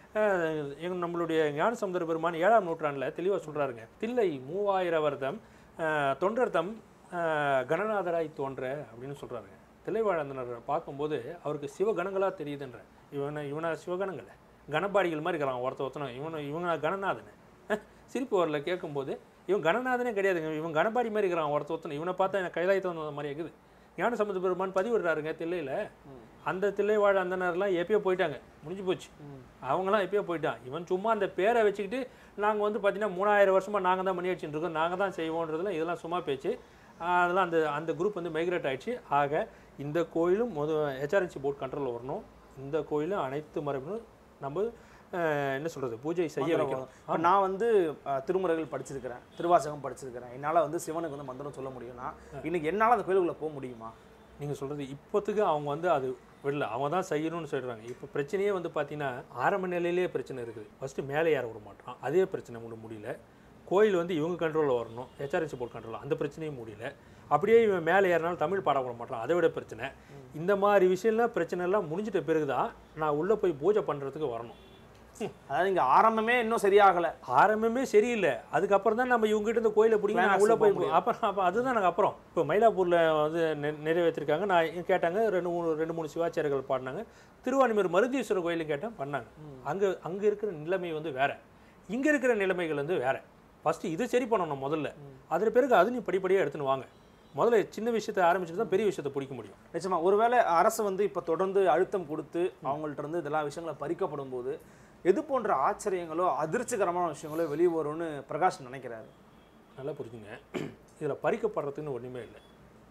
நம்மளுடைய ஞானசமுதர பெருமான் 7ஆம் நூற்றாண்டில் தெளிவாக சொல்கிறாருங்க, தில்லை 3000 வருடம் தொண்டர் தம் கணநாதராய் தோன்ற அப்படின்னு சொல்கிறாருங்க. தில்லைவாழ் அந்தனர் பார்க்கும்போது அவருக்கு சிவகணங்களாக தெரியுதுன்ற, இவனை சிவகணங்களை கணபாடிகள் மாதிரி இருக்கிறான் ஒருத்தனும், இவங்க கணநாதனை சிரிப்பு வரல கேட்கும்போது, இவன் கணநாதனே கிடையாதுங்க, இவன் கணபாடி மாதிரி இருக்கிறான் ஒருத்தன், இவனை பார்த்தா எனக்கு கைலாயத்தை வந்த மாதிரி இருக்குது. ஞானசமுதர பெருமான் பதிவிடுறாருங்க தில்லையில். அந்த தில்லைவாழ் அந்தனர்லாம் எப்பயோ போயிட்டாங்க, முடிஞ்சு போச்சு, அவங்களாம் எப்பயோ போயிட்டான். இவன் சும்மா அந்த பேரை வச்சுக்கிட்டு நாங்கள் பார்த்தீங்கன்னா 3000 வருஷமாக நாங்கள் தான் மணி வச்சுட்டு இருக்கோம், நாங்கள் தான் செய்வோன்றதுலாம் இதெல்லாம் சும்மா பேச்சு. அதெல்லாம் அந்த குரூப் மைக்ரேட் ஆகிடுச்சு. ஆக இந்த கோயிலும் ஹெச்ஆர்என்சி போர்ட் கண்ட்ரோலில் வரணும். இந்த கோயிலும் அனைத்து மரபினும் நம்ம என்ன சொல்கிறது பூஜை செய்ய வைக்கணும். நான் திருமுறைகள் படிச்சிருக்கிறேன், திருவாசகம் படிச்சிருக்கிறேன், என்னால் சிவனுக்கு மந்திரம் சொல்ல முடியும்னா இன்னைக்கு என்னால் அந்த கோயிலுக்குள்ளே போக முடியுமா? நீங்கள் சொல்கிறது இப்போத்துக்கு அவங்க அது விடல, அவங்க தான் செய்யணும்னு சொல்கிறாங்க. இப்போ பிரச்சனையே பார்த்தீங்கன்னா ஆரம்ப நிலையிலேயே பிரச்சனை இருக்குது. ஃபஸ்ட்டு மேலே ஏற விட மாட்டான், அதே பிரச்சனை முடியல. கோயில் இவங்க கண்ட்ரோலில் வரணும், ஹெச்ஆர்என்சி போர்ட் கண்ட்ரோலில், அந்த பிரச்சனையும் முடியல. அப்படியே இவன் மேலே ஏறினாலும் தமிழ் பாட விட மாட்டான், அதை விட பிரச்சனை. இந்த மாதிரி விஷயம்லாம் பிரச்சனை எல்லாம் முடிஞ்சிட்ட பிறகு தான் நான் உள்ளே போய் பூஜை பண்ணுறதுக்கு வரணும். அதாவது இங்கே ஆரம்பமே இன்னும் சரியாகலை, ஆரம்பமே சரியில்லை. அதுக்கப்புறம் தான் நம்ம இவங்ககிட்ட இந்த கோயிலை பிடிங்க உள்ளே போய் அப்புறம் அதுதான் நாங்கள் அப்புறம் இப்போ மயிலாப்பூரில் நிறைவேற்றிருக்காங்க. நான் கேட்டாங்க, 2-3 சிவாச்சாரியர்கள் பாடினாங்க. திருவான்மியூர் மருதீஸ்வரர் கோயிலும் கேட்டேன், பண்ணாங்க. அங்கே இருக்கிற நிலைமை வேற, இங்கே இருக்கிற நிலைமைகள் வேற. ஃபஸ்ட்டு இதை சரி பண்ணணும் முதல்ல, அதில் பிறகு அது நீ படிப்படியாக எடுத்துன்னு வாங்க. முதல்ல சின்ன விஷயத்தை ஆரம்பிச்சுட்டு தான் பெரிய விஷயத்தை பிடிக்க முடியும். நிச்சயமா ஒருவேளை அரசு இப்போ தொடர்ந்து அழுத்தம் கொடுத்து அவங்கள்ட்ட இருந்து இதெல்லாம் விஷயங்களை பறிக்கப்படும் போது எது போன்ற ஆச்சரியங்களோ அதிர்ச்சிகரமான விஷயங்களோ வெளியே வரும்னு பிரகாஷ் நினைக்கிறாரு. நல்லா புரிஞ்சுங்க, இதில் பறிக்கப்படுறதுன்னு ஒன்றுமே இல்லை.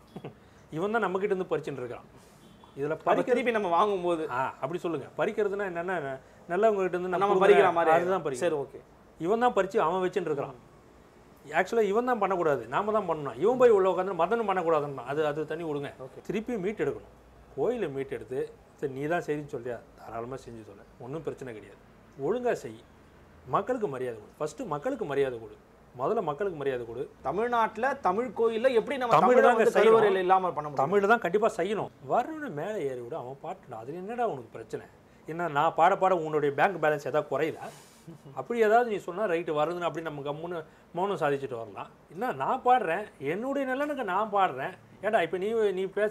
இவன் தான் நம்மக்கிட்ட இருந்து பறிச்சுட்டு இருக்கான். இதில் திருப்பி நம்ம வாங்கும்போது அப்படி சொல்லுங்கள். பறிக்கிறதுனா என்னென்னா நல்லவங்ககிட்ட இருந்து நம்ம பறிக்கிற மாதிரி, அதுதான் பறி. சரி, ஓகே. இவன் தான் பறித்து அவன் வச்சுட்டு இருக்கிறான். ஆக்சுவலாக இவன் தான் பண்ணக்கூடாது, நாம தான் பண்ணணும். இவன் போய் உள்ள உட்காந்து மதனும் பண்ணக்கூடாதுன்னா அது தண்ணி விடுங்க. திருப்பி மீட் எடுக்கணும், கோயிலை மீட் எடுத்து சரி நீ தான் செய்தின்னு சொல்லியா தாராளமாக செஞ்சு சொல்ல, ஒன்றும் பிரச்சனை கிடையாது. ஒழுங்காக செய், மக்களுக்கு மரியாதை கொடு. ஃபஸ்ட்டு மக்களுக்கு மரியாதை கொடு, முதல்ல மக்களுக்கு மரியாதை கொடு. தமிழ்நாட்டில் தமிழ் கோயிலில் எப்படி நம்ம தமிழ் தான் இல்லாமல் பண்ண முடியும்? தமிழ் தான் கண்டிப்பாக செய்யணும். வரணும்னு மேலே ஏறி விட அவன் பாட்டுடா, அதில் என்னடா உனக்கு பிரச்சனை? என்ன நான் பாட உன்னுடைய பேங்க் பேலன்ஸ் எதாவது குறையுதா? அப்படி ஏதாவது நீ சொன்னால் ரைட்டு வருதுன்னு அப்படி நம்ம கம்முன்னு மௌனம் சாதிச்சுட்டு வரலாம். என்ன நான் பாடுறேன், என்னுடைய நலனுக்கு நான் பாடுறேன். ஏன்டா இப்போ நீ பேச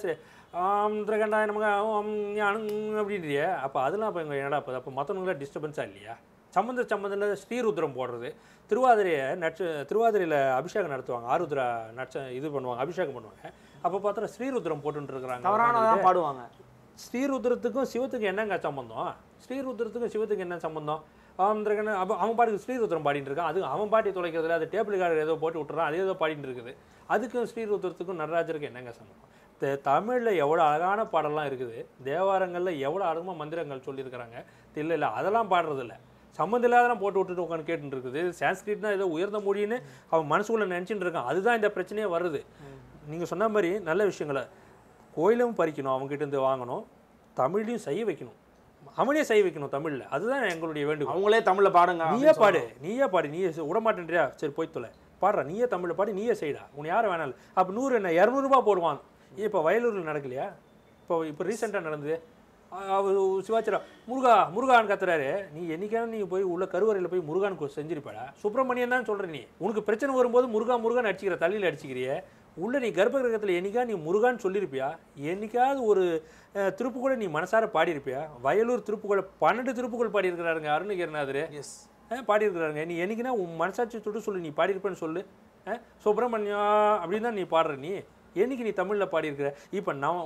திரகண்டாய நமக்கு அப்படின்றிய, அப்போ அதெல்லாம் இப்போ என்னடா அப்போ மற்றவங்களாம் டிஸ்டர்பன்ஸாக இல்லையா? சம்மந்த ஸ்ரீருத்ரம் போடுறது, திருவாதிரையில் அபிஷேகம் நடத்துவாங்க, ஆருத்ரா இது பண்ணுவாங்க, அபிஷேகம் பண்ணுவாங்க. அப்போ பார்த்தா ஸ்ரீருத்ரம் போட்டுருக்குறாங்க. பாடுவாங்க. ஸ்ரீருத்ரத்துக்கும் சிவத்துக்கும் என்னங்க சம்பந்தம்? ஸ்ரீருத்ரத்துக்கும் சிவத்துக்கு என்ன சம்பந்தம்? அவன் பாட்டுக்கு ஸ்ரீருத்ரம் பாடிட்டு இருக்கான். அது அவன் பாட்டி தொலைக்கிறதுல அது டேபிள் கார்டு ஏதோ போட்டு விட்டுறான், அது ஏதோ பாடிட்டு இருக்குது. அதுக்கும் ஸ்ரீருத்ரத்துக்கும் நடராஜருக்கு என்னங்க சம்பந்தம்? தமிழில் எவ்வளோ அழகான பாடலாம் இருக்குது, தேவாரங்களில் எவ்வளோ அழகாக மந்திரங்கள் சொல்லியிருக்கிறாங்க. இல்லை அதெல்லாம் பாடுறதில்ல, சம்மந்தம் இல்லாதெல்லாம் போட்டு விட்டுட்டு உட்காந்து கேட்டுட்டு இருக்குது. சான்ஸ்கிரிட்னா ஏதோ உயர்ந்த மொழின்னு அவன் மனசுக்குள்ளே நினச்சிட்டு இருக்கான். அதுதான் இந்த பிரச்சனையே வருது. நீங்கள் சொன்ன மாதிரி நல்ல விஷயங்களை கோயிலும் பறிக்கணும், அவங்ககிட்ட இருந்து வாங்கணும், தமிழ்லையும் செய்ய வைக்கணும், அவனே செய்ய வைக்கணும் தமிழில். அதுதான் எங்களுடைய வேண்டுகோள். அவங்களே தமிழில் பாடுங்க. நீயே பாடு நீயே விடமாட்டேன்றியா? சரி போய் தொலை, பாடுறா, நீயே தமிழில் பாடி நீயே செய்டா, உன்னை யாரும் வேணாலும். அப்போ 100 என்ன 200 போடுவான். இப்போ வயலூரில் நடக்கலையா? இப்போ ரீசெண்டாக நடந்தது. அவர் சிவாச்சிரா முருகான்னு கத்துறாரு. நீ என்னைக்கான நீ போய் உள்ள கருவறையில் போய் முருகானுக்கு செஞ்சிருப்பாடா? சுப்பிரமணியன் தான் சொல்கிற. நீ உனக்கு பிரச்சனை வரும்போது முருகான்னு அடிச்சுக்கிற, தள்ளியில் அடிச்சுக்கிறிய. உள்ள நீ கர்ப்ப கிரகத்தில் என்னைக்கா நீ முருகான்னு சொல்லியிருப்பியா? என்னைக்காவது ஒரு திருப்புகழை நீ மனசார பாடியிருப்பியா? வயலூர் திருப்புகழை 12 திருப்புகழ் பாடியிருக்கிறாருங்க அருணகிரிநாதர். பாடியிருக்கிறாருங்க. நீ என்னைக்குன்னா உன் மனசாட்சி தொட்டு சொல்லு, நீ பாடியிருப்பேன்னு சொல்லு. சுப்பிரமணியா அப்படின்னு தான் நீ பாடுற. நீ என்னைக்கு நீ தமிழில் பாடியிருக்கிற? இப்போ நான்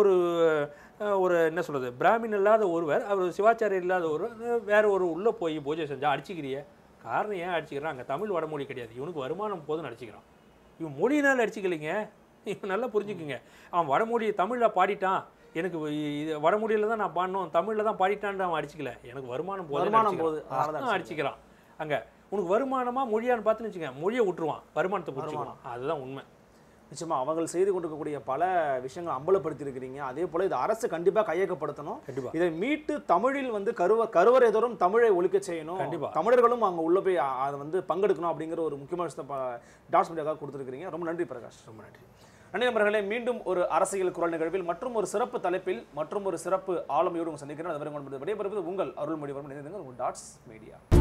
ஒரு என்ன சொல்கிறது, பிராமின் இல்லாத ஒருவர், அவர் சிவாச்சாரியர் இல்லாத ஒருவர் வேற ஒரு உள்ளே போய் பூஜை செஞ்சால் அடிச்சுக்கிறிய. காரணம் ஏன் அடிச்சுக்கிறான்? அங்கே தமிழ் வடமொழி கிடையாது, இவனுக்கு வருமானம் போதுன்னு அடிச்சுக்கிறான். இவன் மொழியினால் அடிச்சுக்கலைங்க, இவன் நல்லா புரிஞ்சுக்குங்க. அவன் வடமொழியை தமிழில் பாடிட்டான், எனக்கு இது வடமொழியில் தான் நான் பாடணும், தமிழில் தான் பாடிட்டான்னு அவன் அடிச்சிக்கல. எனக்கு வருமானம் போது அடிச்சுக்கிறான். அங்கே உனக்கு வருமானமாக மொழியான்னு பார்த்துன்னு வச்சுக்கேன், மொழியை விட்டுருவான், வருமானத்தை பிடிச்சிக்குவான். அதுதான் உண்மை. நிச்சயமா அவங்கள் செய்து கொண்டிருக்கக்கூடிய பல விஷயங்கள் அம்பலப்படுத்தி இருக்கிறீங்க. அதே போல இது அரசு கண்டிப்பாக கையகப்படுத்தணும். இதை மீட்டு தமிழில் வந்து கருவறை தோறும் தமிழை ஒழிக்க செய்யணும். தமிழர்களும் அங்கே உள்ள போய் அதை பங்கெடுக்கணும் அப்படிங்கிற ஒரு முக்கியமான விஷயத்தை டாட்ஸ் மீடியாக்காக கொடுத்துருக்கிறீங்க. ரொம்ப நன்றி பிரகாஷ். ரொம்ப நன்றி. நன்றி நண்பர்களே. மீண்டும் ஒரு அரசியல் குரல் நிகழ்வில் மற்றும் ஒரு சிறப்பு தலைப்பில் மற்றும் ஒரு சிறப்பு ஆளுமையோடு சந்திக்கிறேன். அதுவரை விடைபெறுவது உங்கள் அருள்மொழிவர்மன். Dots media.